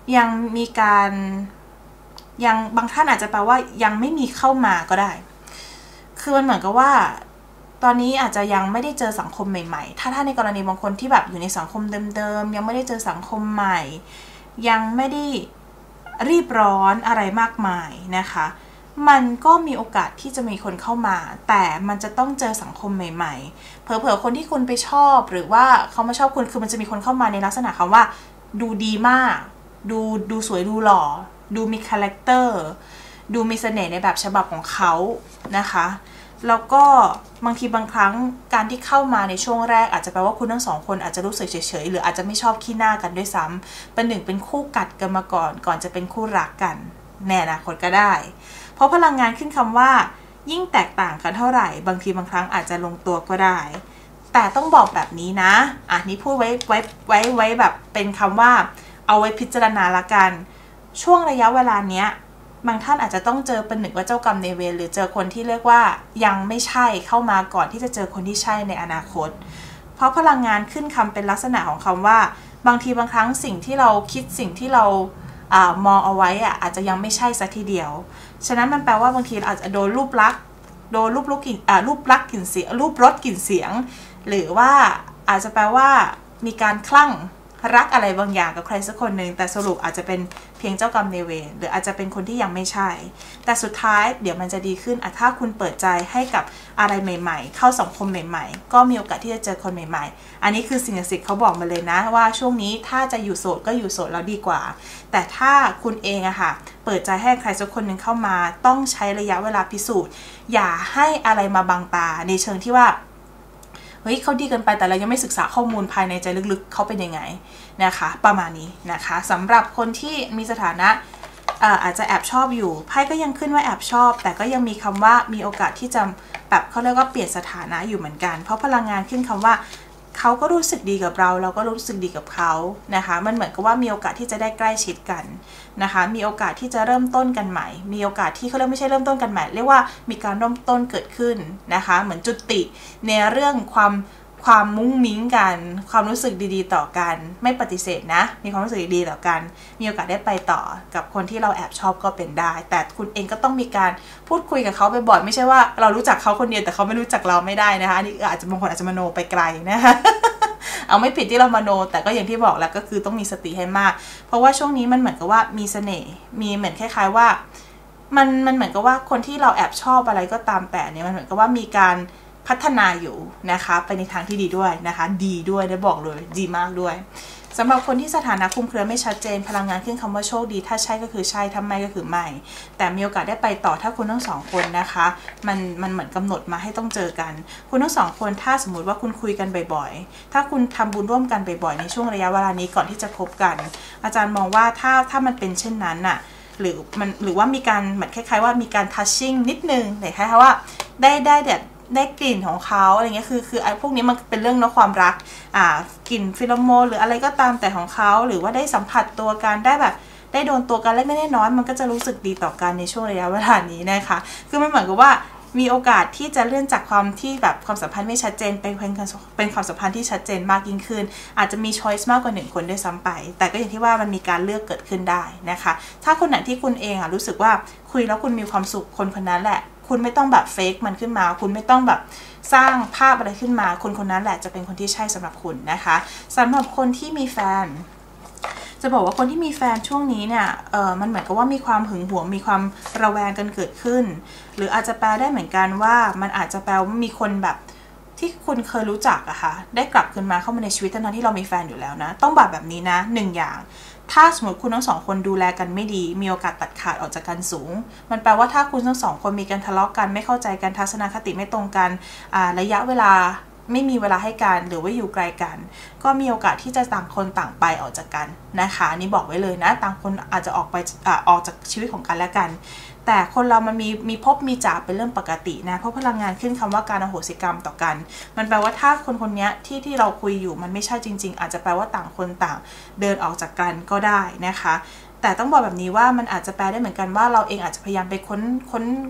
ยังมีการยังบางท่านอาจจะแปลว่ายังไม่มีเข้ามาก็ได้คือมันเหมือนกับว่าตอนนี้อาจจะยังไม่ได้เจอสังคมใหม่ๆถ้าถ้าในกรณีบางคนที่แบบอยู่ในสังคมเดิมๆยังไม่ได้เจอสังคมใหม่ยังไม่ได้รีบร้อนอะไรมากมายนะคะมันก็มีโอกาสที่จะมีคนเข้ามาแต่มันจะต้องเจอสังคมใหม่ๆเผลอๆคนที่คุณไปชอบหรือว่าเขามาชอบคุณคือมันจะมีคนเข้ามาในลักษณะคำว่าดูดีมากดูดูสวยดูหล่อดูมีคาแรคเตอร์ดูมีเสน่ห์ในแบบฉบับของเขานะคะแล้วก็บางทีบางครั้งการที่เข้ามาในช่วงแรกอาจจะแปลว่าคุณทั้งสองคนอาจจะรู้สึกเฉยๆหรืออาจจะไม่ชอบขี้หน้ากันด้วยซ้ำเป็นหนึ่งเป็นคู่กัดกันมาก่อนก่อนจะเป็นคู่รักกันแน่อนาคตก็ได้เพราะพลังงานขึ้นคำว่ายิ่งแตกต่างกันเท่าไหร่บางทีบางครั้งอาจจะลงตัวก็ได้แต่ต้องบอกแบบนี้นะอ่ะนี่พูดไว้ไว้ไว้ไว้แบบเป็นคำว่าเอาไว้พิจารณาละกันช่วงระยะเวลาเนี้ยบางท่านอาจจะต้องเจอเป็นหนึ่งว่าเจ้ากรรมนายเวรหรือเจอคนที่เรียกว่ายังไม่ใช่เข้ามาก่อนที่จะเจอคนที่ใช่ในอนาคตเพราะพลังงานขึ้นคำเป็นลักษณะของคำว่าบางทีบางครั้งสิ่งที่เราคิดสิ่งที่เราอ่ามองเอาไว้อ่ะอาจจะยังไม่ใช่ซะทีเดียวฉะนั้นมันแปลว่าบางทีอาจจะโดนรูปลักษณ์โดนรูปลักษณ์กลิ่นอ่ารูปลักษณ์กลิ่นเสียงรูปรสกลิ่นเสียงหรือว่าอาจจะแปลว่ามีการคลั่งรักอะไรบางอย่างกับใครสักคนหนึ่งแต่สรุปอาจจะเป็นเพียงเจ้ากรรมนายเวรหรืออาจจะเป็นคนที่ยังไม่ใช่แต่สุดท้ายเดี๋ยวมันจะดีขึ้นอ่ะถ้าคุณเปิดใจให้กับอะไรใหม่ๆเข้าสังคมใหม่ๆก็มีโอกาสที่จะเจอคนใหม่ๆอันนี้คือสิ่งศักดิ์สิทธิ์เขาบอกมาเลยนะว่าช่วงนี้ถ้าจะอยู่โสดก็อยู่โสดแล้วดีกว่าแต่ถ้าคุณเองอะค่ะเปิดใจให้ใครสักคนหนึ่งเข้ามาต้องใช้ระยะเวลาพิสูจน์อย่าให้อะไรมาบังตาในเชิงที่ว่าเฮ้ยเขาดีเกินไปแต่เรายังไม่ศึกษาข้อมูลภายในใจลึกๆเขาเป็นยังไงนะคะประมาณนี้นะคะสำหรับคนที่มีสถานะอาจจะแอบชอบอยู่ไพ่ก็ยังขึ้นว่าแอบชอบแต่ก็ยังมีคำว่ามีโอกาสที่จะแบบเขาเรียกว่าเปลี่ยนสถานะอยู่เหมือนกันเพราะพลังงานขึ้นคำว่าเขาก็รู้สึกดีกับเราเราก็รู้สึกดีกับเขานะคะมันเหมือนกับว่ามีโอกาสที่จะได้ใกล้ชิดกันนะคะมีโอกาสที่จะเริ่มต้นกันใหม่มีโอกาสที่เขาเรียกไม่ใช่เริ่มต้นกันใหม่เรียกว่ามีการเริ่มต้นเกิดขึ้นนะคะเหมือนจุติในเรื่องความความมุ้งมิ้งกันความรู้สึกดีๆต่อกันไม่ปฏิเสธนะมีความรู้สึกดีๆต่อกันมีโอกาสได้ไปต่อกับคนที่เราแอบชอบก็เป็นได้แต่คุณเองก็ต้องมีการพูดคุยกับเขาบ่อยๆไม่ใช่ว่าเรารู้จักเขาคนเดียวแต่เขาไม่รู้จักเราไม่ได้นะคะอันนี้อาจจะบางคนอาจจะมโนไปไกลนะคะเอาไม่ผิดที่เรามโนแต่ก็อย่างที่บอกแล้วก็คือต้องมีสติให้มากเพราะว่าช่วงนี้มันเหมือนกับว่ามีเสน่ห์มีเหมือนคล้ายๆว่ามันมันเหมือนกับว่าคนที่เราแอบชอบอะไรก็ตามแต่เนี่ยมันเหมือนกับว่ามีการพัฒนาอยู่นะคะไปในทางที่ดีด้วยนะคะดีด้วยได้บอกเลยดีมากด้วยสำหรับคนที่สถานะคลุมเครือไม่ชัดเจนพลังงานขึ้นคำว่าโชคดีถ้าใช่ก็คือใช่ถ้าไม่ก็คือไม่แต่มีโอกาสได้ไปต่อถ้าคุณทั้งสองคนนะคะมันมันเหมือนกำหนดมาให้ต้องเจอกันคุณทั้งสองคนถ้าสมมุติว่าคุณคุยกันบ่อยๆถ้าคุณทำบุญร่วมกันบ่อยๆในช่วงระยะเวลานี้ก่อนที่จะคบกันอาจารย์มองว่าถ้าถ้ามันเป็นเช่นนั้นน่ะหรือมันหรือว่ามีการเหมือนคล้ายๆว่ามีการทัชชิ่งนิดนึงแต่คล้ายๆว่าได้ได้แบบได้กลิ่นของเขาอะไรเงี้ยคือคือไอ้พวกนี้มันเป็นเรื่องของความรักอ่ากลิ่นฟิโลโมนหรืออะไรก็ตามแต่ของเขาหรือว่าได้สัมผัสตัวกันได้แบบได้โดนตัวกันเล็กน้อยมันก็จะรู้สึกดีต่อกันในช่วงระยะเวลานี้นะคะคือมันเหมือนกับว่ามีโอกาสที่จะเลื่อนจากความที่แบบความสัมพันธ์ไม่ชัดเจนเป็นเป็นความสัมพันธ์ที่ชัดเจนมากยิ่งขึ้นอาจจะมีช้อยส์มากกว่าหนึ่งคนด้วยซ้ำไปแต่ก็อย่างที่ว่ามันมีการเลือกเกิดขึ้นได้นะคะถ้าคนไหนที่คุณเองอ่ะรู้สึกว่าคุยแล้วคุณมีความสุขคนคนนั้นแหละคุณไม่ต้องแบบเฟกมันขึ้นมาคุณไม่ต้องแบบสร้างภาพอะไรขึ้นมาคนคนนั้นแหละจะเป็นคนที่ใช่สำหรับคุณนะคะสำหรับคนที่มีแฟนจะบอกว่าคนที่มีแฟนช่วงนี้เนี่ยเออมันเหมือนกับว่ามีความหึงหวงมีความระแวงกันเกิดขึ้นหรืออาจจะแปลได้เหมือนกันว่ามันอาจจะแปลว่ามีคนแบบที่คุณเคยรู้จักอะค่ะได้กลับคืนมาเข้ามาในชีวิตทั้งที่เรามีแฟนอยู่แล้วนะต้องแบบแบบนี้นะหนึ่งอย่างถ้าสมมติคุณทั้งสองคนดูแลกันไม่ดีมีโอกาสตัดขาดออกจากกันสูงมันแปลว่าถ้าคุณทั้งสองคนมีการทะเลาะกันไม่เข้าใจกันทัศนคติไม่ตรงกันระยะเวลาไม่มีเวลาให้กันหรือว่าอยู่ไกลกันก็มีโอกาสที่จะต่างคนต่างไปออกจากกันนะคะนี่บอกไว้เลยนะต่างคนอาจจะออกไปอ่าออกจากชีวิตของกันและกันแต่คนเรามันมีมีพบมีจากเป็นเรื่องปกตินะเพราะพลังงานขึ้นคำว่าการอโหสิกรรมต่อกันมันแปลว่าถ้าคนคนนี้ที่ที่เราคุยอยู่มันไม่ใช่จริงๆอาจจะแปลว่าต่างคนต่างเดินออกจากกันก็ได้นะคะแต่ต้องบอกแบบนี้ว่ามันอาจจะแปลได้เหมือนกันว่าเราเองอาจจะพยายามไปค้นค้น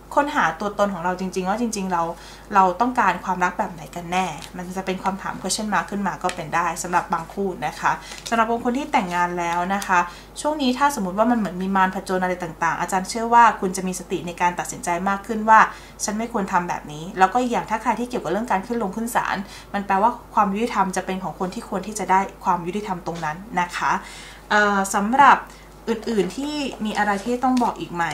ค้นหาตัวตนของเราจริงๆว่าจริงๆเราเราต้องการความรักแบบไหนกันแน่มันจะเป็นความถาม question mark ขึ้นมาก็เป็นได้สำหรับบางคู่นะคะสำหรับบางคนที่แต่งงานแล้วนะคะช่วงนี้ถ้าสมมติว่ามันเหมือนมีมารผจญอะไรต่างๆอาจารย์เชื่อว่าคุณจะมีสติในการตัดสินใจมากขึ้นว่าฉันไม่ควรทำแบบนี้แล้วก็อีกอย่างถ้าใครที่เกี่ยวกับเรื่องการขึ้นลงขึ้นศาลมันแปลว่าความยุติธรรมจะเป็นของคนที่ควรที่จะได้ความยุติธรรมตรงนั้นนะคะสำหรับอื่นๆที่มีอะไรที่ต้องบอกอีกไหม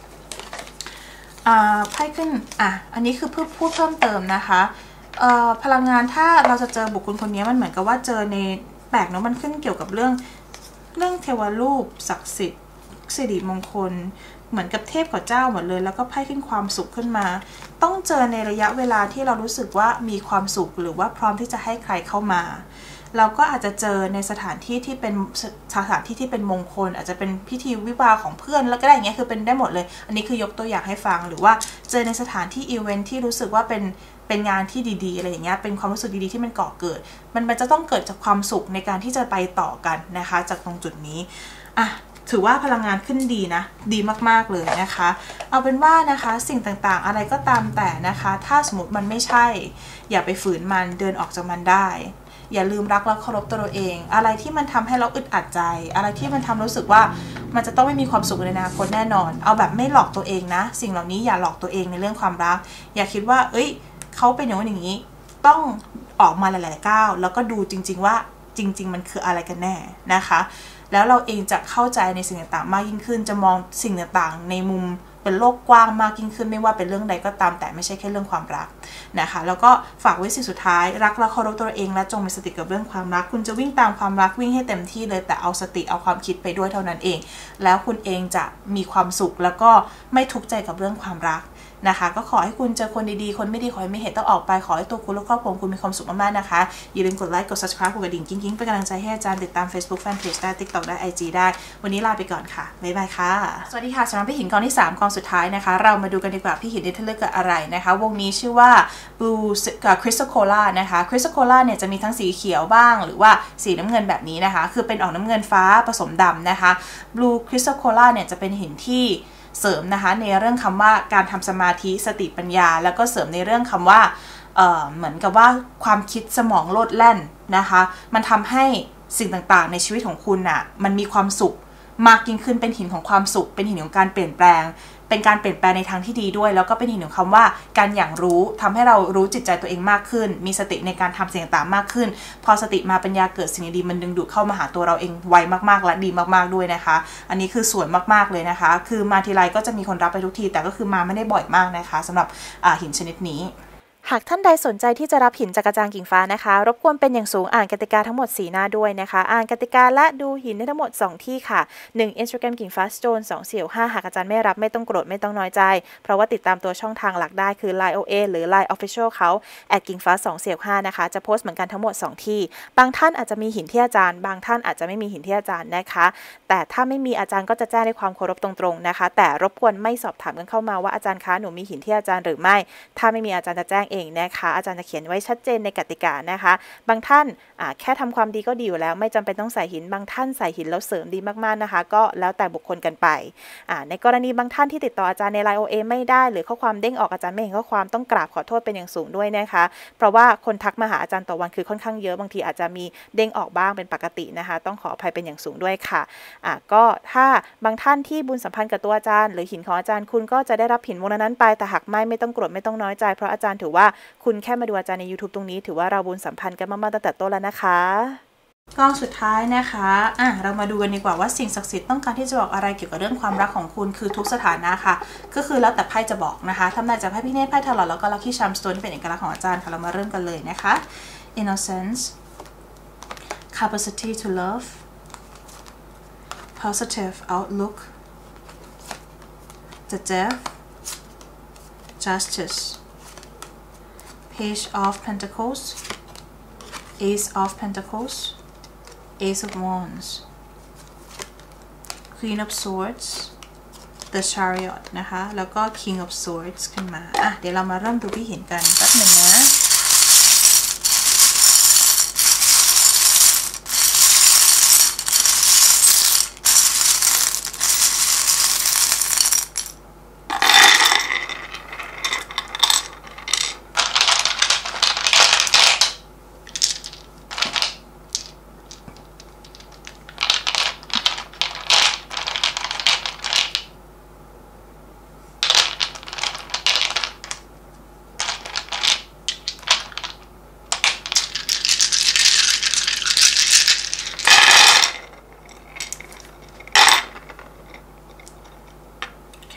ไพ่ขึ้นอ่ะอันนี้คือเพื่อพูดเพิ่มเติมนะคะพลังงานถ้าเราจะเจอบุคคลคนนี้มันเหมือนกับว่าเจอในแปลกเนาะมันขึ้นเกี่ยวกับเรื่องเรื่องเทวรูปศักดิ์สิทธิ์สิริมงคลเหมือนกับเทพกับเจ้าหมดเลยแล้วก็ไพ่ขึ้นความสุขขึ้นมาต้องเจอในระยะเวลาที่เรารู้สึกว่ามีความสุขหรือว่าพร้อมที่จะให้ใครเข้ามาเราก็อาจจะเจอในสถานที่ที่เป็นสถานที่ที่เป็นมงคลอาจจะเป็นพิธีวิวาห์ของเพื่อนแล้วก็ได้อย่างเงี้ยคือเป็นได้หมดเลยอันนี้คือยกตัวอย่างให้ฟังหรือว่าเจอในสถานที่อีเวนท์ที่รู้สึกว่าเป็นเป็นงานที่ดีๆอะไรอย่างเงี้ยเป็นความรู้สึกดีๆที่มันก่อเกิดมันมันจะต้องเกิดจากความสุขในการที่จะไปต่อกันนะคะจากตรงจุดนี้อ่ะถือว่าพลังงานขึ้นดีนะดีมากๆเลยนะคะเอาเป็นว่านะคะสิ่งต่างๆอะไรก็ตามแต่นะคะถ้าสมมติมันไม่ใช่อย่าไปฝืนมันเดินออกจากมันได้อย่าลืมรักและเคารพตัวเราเองอะไรที่มันทำให้เราอึดอัดใจอะไรที่มันทำรู้สึกว่ามันจะต้องไม่มีความสุขในอนาคตแน่นอนเอาแบบไม่หลอกตัวเองนะสิ่งเหล่านี้อย่าหลอกตัวเองในเรื่องความรักอย่าคิดว่าเอ้ยเขาเป็นอย่างนี้ต้องออกมาหลายๆก้าวแล้วก็ดูจริงๆว่าจริงๆมันคืออะไรกันแน่นะคะแล้วเราเองจะเข้าใจในสิ่งต่างๆมากยิ่งขึ้นจะมองสิ่งต่างๆในมุมเป็นโลกกว้างมากยิ่งขึ้นไม่ว่าเป็นเรื่องใดก็ตามแต่ไม่ใช่แค่เรื่องความรักนะคะแล้วก็ฝากไว้สิ่งสุดท้ายรักและเคารพตัวเองและจงมีสติกับเรื่องความรักคุณจะวิ่งตามความรักวิ่งให้เต็มที่เลยแต่เอาสติเอาความคิดไปด้วยเท่านั้นเองแล้วคุณเองจะมีความสุขแล้วก็ไม่ทุกข์ใจกับเรื่องความรักนะคะก็ขอให้คุณเจอคนดีๆคนไม่ดีขอให้ไม่เหตุต้องออกไปขอให้ตัวคุณและครอบครัวคุณมีความสุขมากๆนะคะอย่าลืมกดไลค์กด subscribe กดกระดิ่งกิ๊งๆเป็นกำลังใจให้อาจารย์ติดตาม Facebook Fanpage ได้ TikTok ได้ ไอ จี ได้วันนี้ลาไปก่อนค่ะบ๊ายบายค่ะสวัสดีค่ะสำหรับพี่หินกองที่สามกองสุดท้ายนะคะเรามาดูกันดีกว่าพี่หินได้เลือกกับอะไรนะคะวงนี้ชื่อว่า Blue Crystal Cola นะคะ Crystal Cola เนี่ยจะมีทั้งสีเขียวบ้างหรือว่าสีน้ำเงินแบบนี้นะคะคือเป็นออกน้ำเงินฟ้าผสมดำนะคะ Blue Crystal Cola เนี่ยจะเป็นหินที่เสริมนะคะในเรื่องคำว่าการทำสมาธิสติปัญญาแล้วก็เสริมในเรื่องคำว่า เอ่อ เหมือนกับว่าความคิดสมองโลดแล่นนะคะมันทำให้สิ่งต่างๆในชีวิตของคุณน่ะมันมีความสุขมากยิ่งขึ้นเป็นหินของความสุขเป็นหินของการเปลี่ยนแปลงเป็นการเปลี่ยนแปลงในทางที่ดีด้วยแล้วก็เป็นหินของคำว่าการอย่างรู้ทำให้เรารู้จิตใจตัวเองมากขึ้นมีสติในการทำสิ่งต่างๆมากขึ้นพอสติมาปัญญาเกิดสิ่งดีมันดึงดูดเข้ามาหาตัวเราเองไวมากๆและดีมากๆด้วยนะคะอันนี้คือสวยมากๆเลยนะคะคือมาทีไรก็จะมีคนรับไปทุกทีแต่ก็คือมาไม่ได้บ่อยมากนะคะสำหรับหินชนิดนี้หากท่านใดสนใจที่จะรับหินจากกระจางกิ่งฟ้านะคะรบกวนเป็นอย่างสูงอ่านกติกาทั้งหมดสี่หน้าด้วยนะคะอ่านกติกาและดูหินได้ทั้งหมดสองที่ค่ะหนึ่ง Instagram กิ่งฟ้า Stone สอง สี่ ห้าหากอาจารย์ไม่รับไม่ต้องโกรธไม่ต้องน้อยใจเพราะว่าติดตามตัวช่องทางหลักได้คือ ไลน์ โอ เอ หรือ ไลน์ Official เขา แอท กิ่งฟ้า สอง สี่ ห้านะคะจะโพสต์เหมือนกันทั้งหมดสองที่บางท่านอาจจะมีหินที่อาจารย์บางท่านอาจจะไม่มีหินที่อาจารย์นะคะแต่ถ้าไม่มีอาจารย์ก็จะแจ้งด้วยความเคารพตรงๆนะคะแต่รบกวนไม่สอบถามกันเข้ามาว่าอาจารย์คะหนูมีหินที่อาจารย์หรือไม่ถ้าไม่มีอาจารย์จะแจ้งเองนะคะอาจารย์จะเขียนไว้ชัดเจนในกติกานะคะบางท่านแค่ทำความดีก็ดีอยู่แล้วไม่จำเป็นต้องใส่หินบางท่านใส่หินแล้วเสริมดีมากๆนะคะก็แล้วแต่บุคคลกันไปในกรณีบางท่านที่ติดต่ออาจารย์ใน ไลน์ โอ เอ ไม่ได้หรือข้อความเด้งออกอาจารย์ไม่เห็นข้อความต้องกราบขอโทษเป็นอย่างสูงด้วยนะคะเพราะว่าคนทักมาหาอาจารย์ต่อวันคือค่อนข้างเยอะบางทีอาจจะมีเด้งออกบ้างเป็นปกตินะคะต้องขออภัยเป็นอย่างสูงด้วยค่ะอ่ะก็ถ้าบางท่านที่บุญสัมพันธ์กับตัวอาจารย์หรือหินของอาจารย์คุณก็จะได้รับหินวงนั้นไปแต่หากไม่ไม่ต้องโกรธไม่ต้องน้อยใจเพราะอาจารย์ถือว่าคุณแค่มาดูอาจารย์ใน YouTube ตรงนี้ถือว่าเราบุญสัมพันธ์กันมากๆตั้งแต่ต้นแล้วนะคะกองสุดท้ายนะคะอ่ะเรามาดูกันดีกว่าว่าสิ่งศักดิ์สิทธิ์ต้องการที่จะบอกอะไรเกี่ยวกับเรื่องความรักของคุณคือทุกสถานะค่ะก็คือแล้วแต่ไพ่จะบอกนะคะทำนายจากไพ่พิเนศไพ่ทาโร่แล้วก็ลัคกี้ชาร์มสโตนเป็นเอกลักษณ์ของอาจารย์ค่ะเรามาเริ่มกันเลยนะคะ innocence capacity to love positive outlook the death justice Page of Pentacles Ace of Pentacles Ace of Wands Queen of Swords The Chariot นะคะแล้วก็ King of Swords ขึ้นมาอ่ะเดี๋ยวเรามาเริ่มดูพี่เห็นกันแป๊บหนึ่งนะ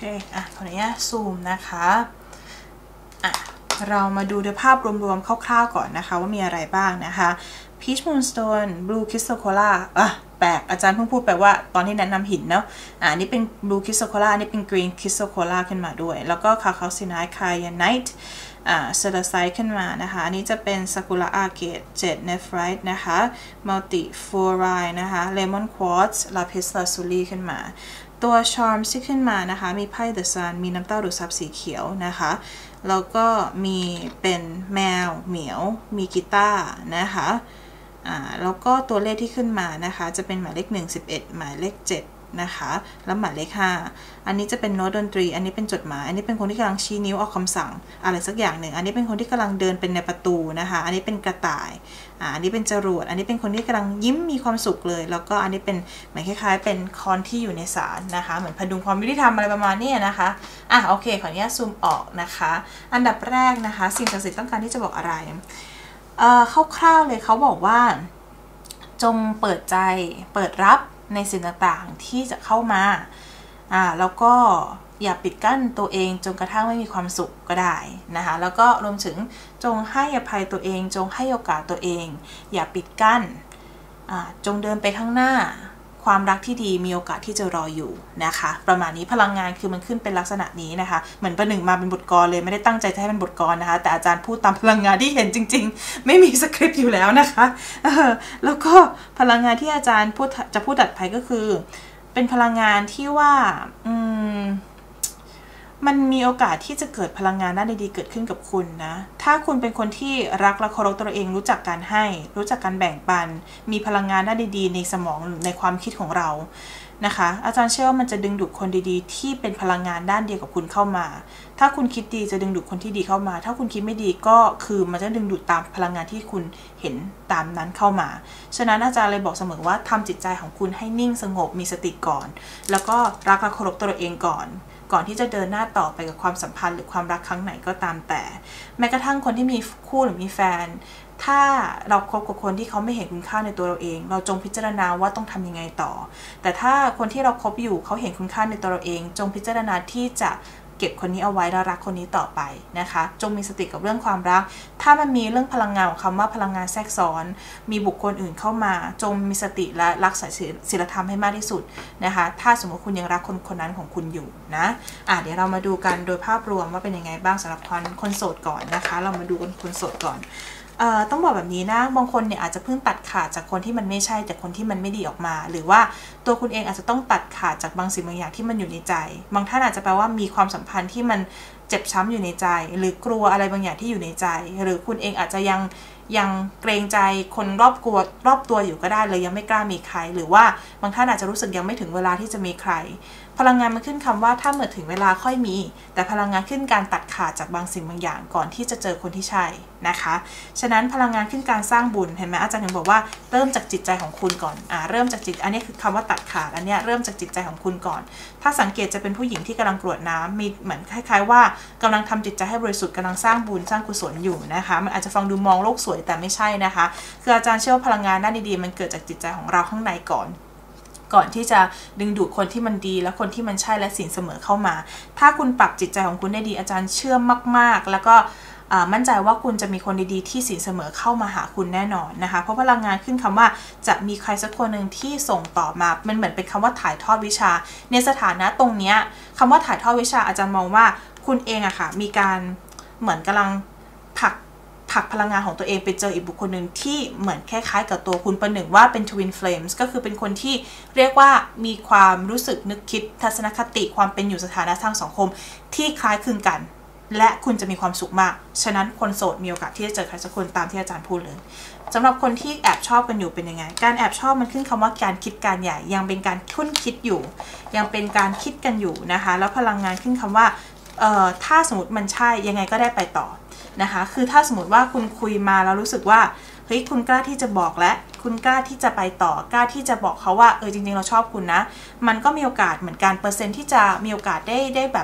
อ่ะขออนุญาตซูมนะคะอ่ะเรามาดูโดยภาพรวมๆคร่าวๆก่อนนะคะว่ามีอะไรบ้างนะคะ Peach Moonstone Blue Crystal Cola อ่ะแปลกอาจารย์เพิ่งพูดไปว่าตอนที่แนะนำหินเนาะอ่านี่เป็น Blue Crystal Cola อันนี้เป็น Green Crystal Cola ขึ้นมาด้วยแล้วก็ Cacao Cyanide อ่า Celadite ขึ้นมานะคะอันนี้จะเป็น Sakura Agate เจ็ด Nephrite นะคะ Multi Fluoride นะคะ Lemon Quartz Lapis Lazuli ขึ้นมาตัว Charms ที่ขึ้นมานะคะมีไพ่ The Sun มีน้ำเต้าดูดซับสีเขียวนะคะแล้วก็มีเป็นแมวเหมียวมีกีตาร์นะคะอ่าแล้วก็ตัวเลขที่ขึ้นมานะคะจะเป็นหมายเลขหนึ่ง สิบเอ็ดหมายเลขเจ็ดนะคะแล้วหมายเลขห้าอันนี้จะเป็นโน้ตดนตรีอันนี้เป็นจดหมายอันนี้เป็นคนที่กำลังชี้นิ้วออกคำสั่งอะไรสักอย่างหนึ่งอันนี้เป็นคนที่กำลังเดินเป็นในประตูนะคะอันนี้เป็นกระต่ายอ่าอันนี้เป็นจรวดอันนี้เป็นคนที่กำลังยิ้มมีความสุขเลยแล้วก็อันนี้เป็นเหมือนคล้ายๆเป็นคอนที่อยู่ในศาลนะคะเหมือนพดุงความยุติธรรมอะไรประมาณนี้นะคะอ่ะโอเคขออนุญาตซูมออกนะคะอันดับแรกนะคะสิ่งศักดิ์สิทธิ์ต้องการที่จะบอกอะไรเอ่อคร่าวๆเลยเขาบอกว่าจงเปิดใจเปิดรับในสิ่งต่างๆที่จะเข้ามาอ่าแล้วก็อย่าปิดกั้นตัวเองจนกระทั่งไม่มีความสุขก็ได้นะคะแล้วก็รวมถึงจงให้อภัยตัวเองจงให้โอกาสตัวเองอย่าปิดกั้นอ่าจงเดินไปข้างหน้าความรักที่ดีมีโอกาสที่จะรออยู่นะคะประมาณนี้พลังงานคือมันขึ้นเป็นลักษณะนี้นะคะเหมือนประหนึ่งมาเป็นบทกลเลยไม่ได้ตั้งใจจะให้เป็นบทกลนะคะแต่อาจารย์พูดตามพลังงานที่เห็นจริงๆไม่มีสคริปต์อยู่แล้วนะคะแล้วก็พลังงานที่อาจารย์พูดจะพูดตัดไปก็คือเป็นพลังงานที่ว่าอืมมันมีโอกาสที่จะเกิดพลังงานด้านดีๆเกิดขึ้นกับคุณนะถ้าคุณเป็นคนที่รักและเคารพตัวเองรู้จักการให้รู้จักการแบ่งปันมีพลังงานด้านดีๆในสมองในความคิดของเรานะคะอาจารย์เชื่อว่ามันจะดึงดูดคนดีๆที่เป็นพลังงานด้านเดียวกับคุณเข้ามาถ้าคุณคิดดีจะดึงดูดคนที่ดีเข้ามาถ้าคุณคิดไม่ดีก็คือมันจะดึงดูดตามพลังงานที่คุณเห็นตามนั้นเข้ามาฉะนั้นอาจารย์เลยบอกเสมอว่าทำจิตใจของคุณให้นิ่งสงบมีสติก่อนแล้วก็รักและเคารพตัวเองก่อนก่อนที่จะเดินหน้าต่อไปกับความสัมพันธ์หรือความรักครั้งไหนก็ตามแต่แม้กระทั่งคนที่มีคู่หรือมีแฟนถ้าเราคบกับคนที่เขาไม่เห็นคุณค่าในตัวเราเองเราจงพิจารณาว่าต้องทำยังไงต่อแต่ถ้าคนที่เราคบอยู่เขาเห็นคุณค่าในตัวเราเองจงพิจารณาที่จะเก็บคนนี้เอาไว้แล้วรักคนนี้ต่อไปนะคะจงมีสติกับเรื่องความรักถ้ามันมีเรื่องพลังงานของคำว่าพลังงานแทรกซ้อนมีบุคคลอื่นเข้ามาจงมีสติและรักษาศีลธรรมให้มากที่สุดนะคะถ้าสมมติคุณยังรักคนคนนั้นของคุณอยู่นะอ่ะเดี๋ยวเรามาดูกันโดยภาพรวมว่าเป็นยังไงบ้างสำหรับคนคนโสดก่อนนะคะเรามาดูกันคนโสดก่อนเอ่อต้องบอกแบบนี้นะบางคนเนี่ยอาจจะเพิ่งตัดขาดจากคนที่มันไม่ใช่จากคนที่มันไม่ดีออกมาหรือว่าตัวคุณเองอาจจะต้องตัดขาดจากบางสิ่งบางอย่างที่มันอยู่ในใจบางท่านอาจจะแปลว่ามีความสัมพันธ์ที่มันเจ็บช้ำอยู่ในใจหรือกลัวอะไรบางอย่างที่อยู่ในใจหรือคุณเองอาจจะยังยังเกรงใจคนรอบตัวรอบตัวอยู่ก็ได้เลยยังไม่กล้ามีใครหรือว่าบางท่านอาจจะรู้สึกยังไม่ถึงเวลาที่จะมีใครพลังงานมันขึ้นคำว่าถ้าเมื่อถึงเวลาค่อยมีแต่พลังงานขึ้นการตัดขาดจากบางสิ่งบางอย่างก่อนที่จะเจอคนที่ใช่นะคะฉะนั้นพลังงานขึ้นการสร้างบุญเห็นไหมอาจารย์ถึงบอกว่าเริ่มจากจิตใจของคุณก่อนอ่าเริ่มจากจิตอันนี้คือคำว่าตัดขาดอันนี้เริ่มจากจิตใจของคุณก่อนถ้าสังเกตจะเป็นผู้หญิงที่กำลังกรวดน้ำมีเหมือนคล้ายๆว่ากำลังทำจิตใจให้บริสุทธิ์กำลังสร้างบุญสร้างกุศลอยู่นะคะมันอาจจะฟังดูมองโลกสวยแต่ไม่ใช่นะคะคืออาจารย์เชื่อว่าพลังงานด้านดีๆมันเกิดจากจิตใจของเราข้างในก่อนก่อนที่จะดึงดูดคนที่มันดีและคนที่มันใช่และสินเสมอเข้ามาถ้าคุณปรับจิตใจของคุณได้ดีอาจารย์เชื่อมากๆแล้วก็มั่นใจว่าคุณจะมีคนดีๆที่สินเสมอเข้ามาหาคุณแน่นอนนะคะเพราะพลังงานขึ้นคำว่าจะมีใครสักคนหนึ่งที่ส่งต่อมามันเหมือนเป็นคำว่าถ่ายทอดวิชาในสถานะตรงนี้คำว่าถ่ายทอดวิชาอาจารย์มองว่าคุณเองอะค่ะมีการเหมือนกำลังผลักผลักพลังงานของตัวเองไปเจออีกบุคคลหนึ่งที่เหมือนคล้ายๆกับตัวคุณประหนึ่งว่าเป็น Twin Flames ก็คือเป็นคนที่เรียกว่ามีความรู้สึกนึกคิดทัศนคติความเป็นอยู่สถานะทางสังคมที่คล้ายคลึงกันและคุณจะมีความสุขมากฉะนั้นคนโสดมีโอกาสที่จะเจอใครสักคนตามที่อาจารย์พูดเลยสำหรับคนที่แอบชอบกันอยู่เป็นยังไงการแอบชอบมันขึ้นคำว่าการคิดการใหญ่ยังเป็นการคุ้นคิดอยู่ยังเป็นการคิดกันอยู่นะคะแล้วพลังงานขึ้นคำว่าเอ่อถ้าสมมติมันใช่ยังไงก็ได้ไปต่อนะคะคือถ้าสมมติว่าคุณคุยมาแล้วรู้สึกว่าเฮ้ยคุณกล้าที่จะบอกและคุณกล้าที่จะไปต่อกล้าที่จะบอกเขาว่าเออจริงๆเราชอบคุณนะมันก็มีโอกาสเหมือนกันเปอร์เซ็นต์ที่จะมีโอกาสได้ได้แบบ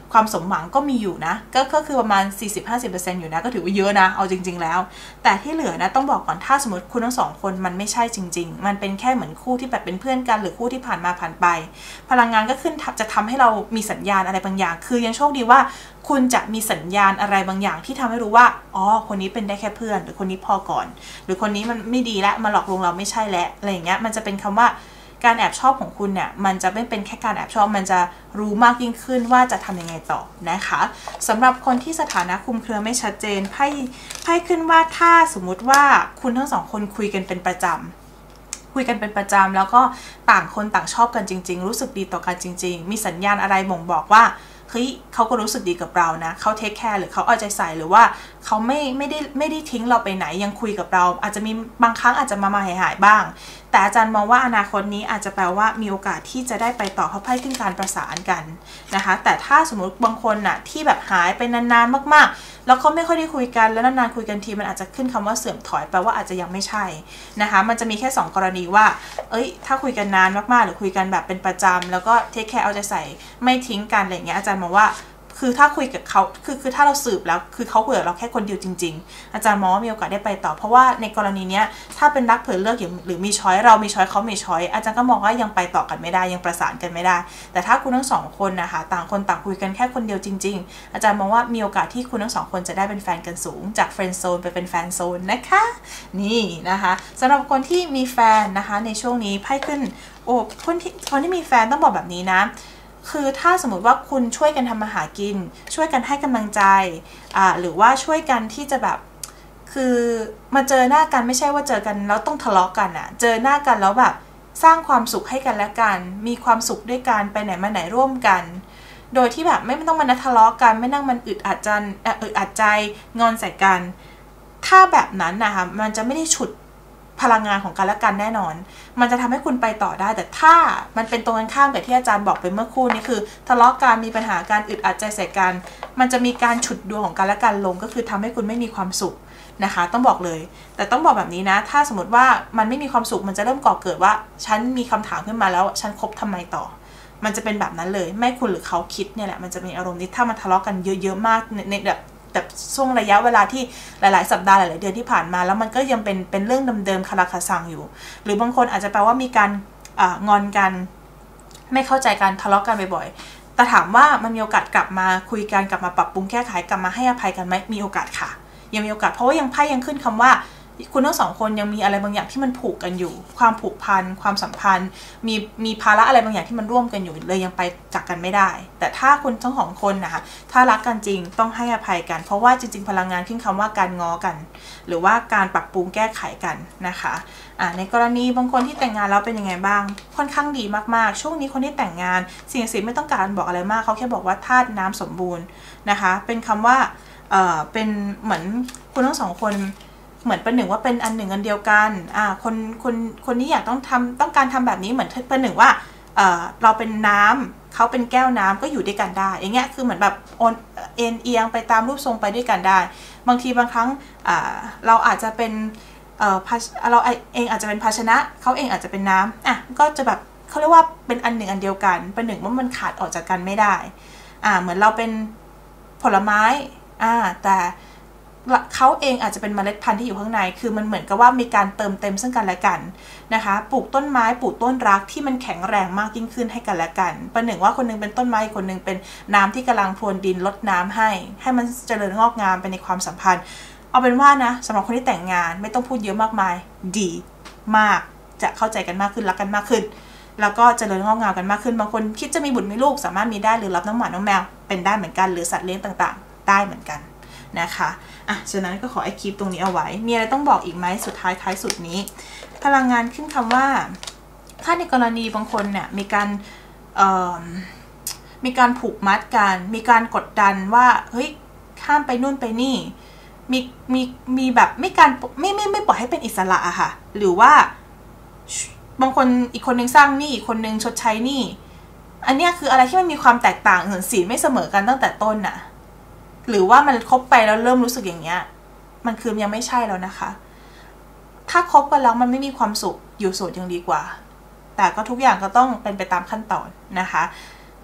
ความสมหวังก็มีอยู่นะก็ก็คือประมาณ สี่สิบถึงห้าสิบเปอร์เซ็นต์ อยู่นะก็ถือว่าเยอะนะเอาจริงๆแล้วแต่ที่เหลือนะต้องบอกก่อนถ้าสมมติคุณทั้งสองคนมันไม่ใช่จริงๆมันเป็นแค่เหมือนคู่ที่แบบเป็นเพื่อนกันหรือคู่ที่ผ่านมาผ่านไปพลังงานก็ขึ้นจะทำให้เรามีสัญญาณอะไรบางอย่างคือยังโชคดีว่าคุณจะมีสัญญาณอะไรบางอย่างที่ทำให้รู้ว่าอ๋อคนนี้เป็นได้แค่เพื่อนหรือคนนี้พอก่อนหรือคนนี้มันไม่ดีแล้วมาหลอกลวงเราไม่ใช่แล้วอะไรอย่างเงี้ยมันจะเป็นคำว่าการแอบชอบของคุณเนี่ยมันจะไม่เป็นแค่การแอบชอบมันจะรู้มากยิ่งขึ้นว่าจะทำยังไงต่อนะคะสำหรับคนที่สถานะคลุมเครือไม่ชัดเจนไพ่ไพ่ขึ้นว่าถ้าสมมุติว่าคุณทั้งสองคนคุยกันเป็นประจำคุยกันเป็นประจำแล้วก็ต่างคนต่างชอบกันจริงๆรู้สึกดีต่อกันจริงๆมีสัญญาณอะไรบ่งบอกว่าเฮ้ยเขาก็รู้สึกดีกับเรานะเขาเทคแคร์หรือเขาเอาใจใส่หรือว่าเขาไม่ไม่ได้ไม่ได้ทิ้งเราไปไหนยังคุยกับเราอาจจะมีบางครั้งอาจจะมามาหายหายบ้างแต่อาจารย์มองว่าอนาคตนี้อาจจะแปลว่ามีโอกาสที่จะได้ไปต่อเพราะไพ่ขึ้นการประสานกันนะคะแต่ถ้าสมมติบางคนน่ะที่แบบหายไปนานๆมากๆแล้วเขาไม่ค่อยได้คุยกันแล้วนานๆคุยกันทีมันอาจจะขึ้นคำว่าเสื่อมถอยแปลว่าอาจจะยังไม่ใช่นะคะมันจะมีแค่สองกรณีว่าเอ้ยถ้าคุยกันนานมากๆหรือคุยกันแบบเป็นประจำแล้วก็เทคแคร์เอาใจใส่ไม่ทิ้งกันอะไรเงี้ยอาจารย์มองว่าคือถ้าคุยกับเขาคือคือถ้าเราสืบแล้วคือเขาคุยกับเราแค่คนเดียวจริงๆอาจารย์มองว่ามีโอกาสได้ไปต่อเพราะว่าในกรณีนี้ถ้าเป็นรักเผื่อเลือกหรือมีช้อยเรามีช้อยเขามีช้อยอาจารย์ก็มองว่ายังไปต่อกันไม่ได้ยังประสานกันไม่ได้แต่ถ้าคุณทั้งสองคนนะคะต่างคนต่างคุยกันแค่คนเดียวจริงๆอาจารย์มองว่ามีโอกาสที่คุณทั้งสองคนจะได้เป็นแฟนกันสูงจากเฟรนด์โซนไปเป็นแฟนโซนนะคะนี่นะคะสำหรับคนที่มีแฟนนะคะในช่วงนี้ไพ่ขึ้นโอ้คนที่คนที่มีแฟนต้องบอกแบบนี้นะคือถ้าสมมติว่าคุณช่วยกันทำมาหากินช่วยกันให้กำลังใจอ่าหรือว่าช่วยกันที่จะแบบคือมาเจอหน้ากันไม่ใช่ว่าเจอกันแล้วต้องทะเลาะกันอะเจอหน้ากันแล้วแบบสร้างความสุขให้กันและกันมีความสุขด้วยกันไปไหนมาไหนร่วมกันโดยที่แบบไม่ต้องมานัดทะเลาะกันไม่นั่งมันอึดอัดใจอึดอัดใจงอนใส่กันถ้าแบบนั้นนะคะมันจะไม่ได้ฉุดพลังงานของกันและกันแน่นอนมันจะทำให้คุณไปต่อได้แต่ถ้ามันเป็นตรงกันข้ามกับที่อาจารย์บอกไปเมื่อครู่นี้คือทะเลาะกันมีปัญหาการอึดอัดใจใส่กันมันจะมีการฉุดดวงของกันและกันลงก็คือทำให้คุณไม่มีความสุขนะคะต้องบอกเลยแต่ต้องบอกแบบนี้นะถ้าสมมติว่ามันไม่มีความสุขมันจะเริ่มก่อเกิดว่าฉันมีคำถามขึ้นมาแล้วฉันคบทำไมต่อมันจะเป็นแบบนั้นเลยไม่คุณหรือเขาคิดเนี่ยแหละมันจะมีอารมณ์นี้ถ้ามันทะเลาะกันเยอะๆมากในแบบแต่ช่วงระยะเวลาที่หลายๆสัปดาห์หลายๆเดือนที่ผ่านมาแล้วมันก็ยังเป็นเป็นเรื่องเดิมๆคาราคาซังอยู่หรือบางคนอาจจะแปลว่ามีการงอนกันไม่เข้าใจกันทะเลาะกันบ่อยๆแต่ถามว่ามันมีโอกาสกลับมาคุยกันกลับมาปรับปรุงแก้ไขกลับมาให้อภัยกันไหมมีโอกาสค่ะยังมีโอกาสเพราะว่ายังไพ่ยังขึ้นคำว่าคุณทั้งสองคนยังมีอะไรบางอย่างที่มันผูกกันอยู่ความผูกพันความสัมพันธ์มีมีภาระอะไรบางอย่างที่มันร่วมกันอยู่เลยยังไปจากกันไม่ได้แต่ถ้าคุณทั้งสองคนนะคะถ้ารักกันจริงต้องให้อภัยกันเพราะว่าจริงๆพลังงานขึ้นคำว่าการง้อกันหรือว่าการปรับปรุงแก้ไขกันนะคะอ่าในกรณีบางคนที่แต่งงานแล้วเป็นยังไงบ้างค่อนข้างดีมากๆช่วงนี้คนที่แต่งงานสิ่งศักดิ์สิทธิ์ไม่ต้องการบอกอะไรมากเขาแค่บอกว่าธาตุน้ำสมบูรณ์นะคะเป็นคำว่าเอ่อเป็นเหมือนคุณทั้งสองคนเหมือนเป็นหนึ่งว่าเป็นอันหนึ่งอันเดียวกันอ่าคนคนคนนี้อยากต้องทำต้องการทำแบบนี้เหมือนเป็นหนึ่งว่าเอ่อเราเป็นน้ำเขาเป็นแก้วน้ำก็อยู่ด้วยกันได้อย่างเงี้ยคือเหมือนแบบโอนเอ็นเอียงไปตามรูปทรงไปด้วยกันได้บางทีบางครั้งอ่าเราอาจจะเป็นเอ่อเราเองอาจจะเป็นภาชนะเขาเองอาจจะเป็นน้ำอ่ะก็จะแบบเขาเรียกว่าเป็นอันหนึ่งอันเดียวกันเป็นหนึ่งว่ามันขาดออกจากกันไม่ได้อ่าเหมือนเราเป็นผลไม้อ่าแต่เขาเองอาจจะเป็นเมล็ดพันธุ์ที่อยู่ข้างในคือมันเหมือนกับว่ามีการเติมเต็มซึ่งกันและกันนะคะปลูกต้นไม้ปลูกต้นรักที่มันแข็งแรงมากยิ่งขึ้นให้กันและกันประหนึ่งว่าคนนึงเป็นต้นไม้คนนึงเป็นน้ำที่กำลังพรวนดินลดน้ำให้ให้มันเจริญงอกงามไปในความสัมพันธ์เอาเป็นว่านะสำหรับคนที่แต่งงานไม่ต้องพูดเยอะมากมายดีมากจะเข้าใจกันมากขึ้นรักกันมากขึ้นแล้วก็เจริญงอกงามกันมากขึ้นบางคนคิดจะมีบุตรมีลูกสามารถมีได้หรือรับน้องหมาน้องแมวเป็นได้เหมือนกันหรือสัตว์เลี้ยงต่างๆได้เหมือนกันนะคะอ่ะฉะนั้นก็ขอไอ้คลิปตรงนี้เอาไว้มีอะไรต้องบอกอีกไหมสุดท้ายท้ายสุดนี้พลังงานขึ้นคำว่าถ้าในกรณีบางคนเนี่ยมีการเอ่อมีการผูกมัดกันมีการกดดันว่าเฮ้ยข้ามไปนู่นไปนี่มีมีมีแบบไม่การไม่ไม่ไม่ปล่อยให้เป็นอิสระอะค่ะหรือว่าบางคนอีกคนนึงสร้างหนี้อีกคนนึงชดใช้หนี้อันนี้คืออะไรที่มันมีความแตกต่างเหมือนศีลไม่เสมอกันตั้งแต่ต้นน่ะหรือว่ามันคบไปแล้วเริ่มรู้สึกอย่างเงี้ยมันคือยังไม่ใช่แล้วนะคะถ้าคบกันแล้วมันไม่มีความสุขอยู่โสดยังดีกว่าแต่ก็ทุกอย่างก็ต้องเป็นไปตามขั้นตอนนะคะ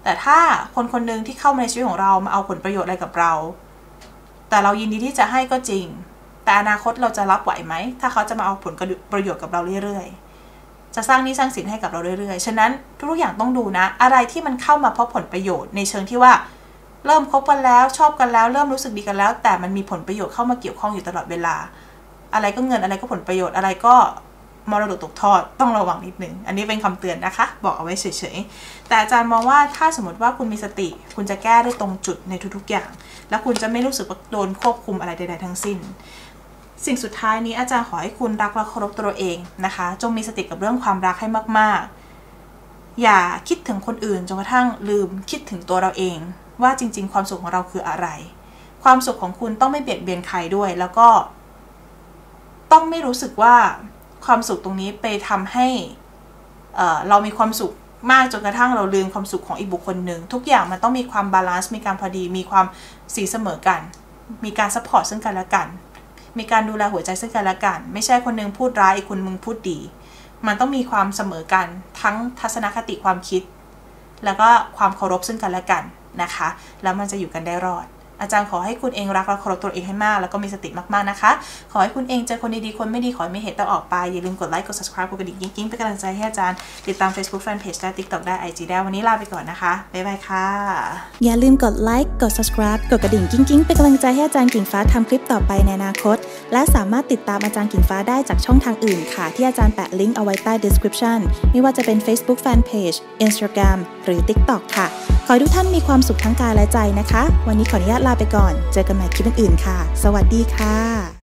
แต่ถ้าคนคนหนึ่งที่เข้ามาในชีวิตของเรามาเอาผลประโยชน์อะไรกับเราแต่เรายินดีที่จะให้ก็จริงแต่อนาคตเราจะรับไหวไหมถ้าเขาจะมาเอาผลประโยชน์กับเราเรื่อยๆจะสร้างหนี้สร้างสินให้กับเราเรื่อยๆฉะนั้นทุกอย่างต้องดูนะอะไรที่มันเข้ามาเพราะผลประโยชน์ในเชิงที่ว่าเริ่มคบกันแล้วชอบกันแล้วเริ่มรู้สึกดีกันแล้วแต่มันมีผลประโยชน์เข้ามาเกี่ยวข้องอยู่ตลอดเวลาอะไรก็เงินอะไรก็ผลประโยชน์อะไรก็มรดกตกทอดต้องระวังนิดนึงอันนี้เป็นคำเตือนนะคะบอกเอาไว้เฉยๆแต่อาจารย์มองว่าถ้าสมมติว่าคุณมีสติคุณจะแก้ได้ตรงจุดในทุกๆอย่างแล้วคุณจะไม่รู้สึกว่าโดนควบคุมอะไรใดๆทั้งสิ้นสิ่งสุดท้ายนี้อาจารย์ขอให้คุณรักและเคารพตัวเองนะคะจงมีสติกับเรื่องความรักให้มากๆอย่าคิดถึงคนอื่นจนกระทั่งลืมคิดถึงตัวเราเองว่าจริงๆความสุขของเราคืออะไรความสุขของคุณต้องไม่เบียดเบียนใครด้วยแล้วก็ต้องไม่รู้สึกว่าความสุขตรงนี้ไปทำให้เอ่อเรามีความสุขมากจนกระทั่งเราลืมความสุขของอีกบุคคลหนึ่งทุกอย่างมันต้องมีความบาลานซ์มีการพอดีมีความสีเสมอกันมีการซัพพอร์ตซึ่งกันและกันมีการดูแลหัวใจซึ่งกันและกันไม่ใช่คนนึงพูดร้ายอีกคนนึงพูดดีมันต้องมีความเสมอกันทั้งทัศนคติความคิดแล้วก็ความเคารพซึ่งกันและกันนะคะแล้วมันจะอยู่กันได้รอดอาจารย์ขอให้คุณเองรักและเคารพตัวเองให้มากแล้วก็มีสติมากๆนะคะขอให้คุณเองเจอคนดีๆคนไม่ดีขอให้ไม่เหตุต้องออกไปอย่าลืมกดไลค์กด ซับสไครบ์ กดกระดิ่งกิ๊งๆเป็นกำลังใจให้อาจารย์ติดตาม Facebook Fanpage ได้ ติ๊กต็อก ได้ ไอ จี ได้วันนี้ลาไปก่อนนะคะบ๊ายบายค่ะอย่าลืมกดไลค์กด ซับสไครบ์ กดกระดิ่งกิ๊งๆเป็นกำลังใจให้อาจารย์กิ่งฟ้าทำคลิปต่อไปในอนาคตและสามารถติดตามอาจารย์กิ่งฟ้าได้จากช่องทางอื่นค่ะที่อาจารย์แปะลิงก์เอาไว้ใต้ description ไม่ว่าจะเป็น Facebook Fanpage Instagram หรือ ติ๊กต็อก ค่ะขอให้ทุกท่านมีความสุขทั้งกายและใจนะคะวันนี้ขออนุญาตลาไปก่อนเจอกันใหม่คลิปอื่นๆค่ะสวัสดีค่ะ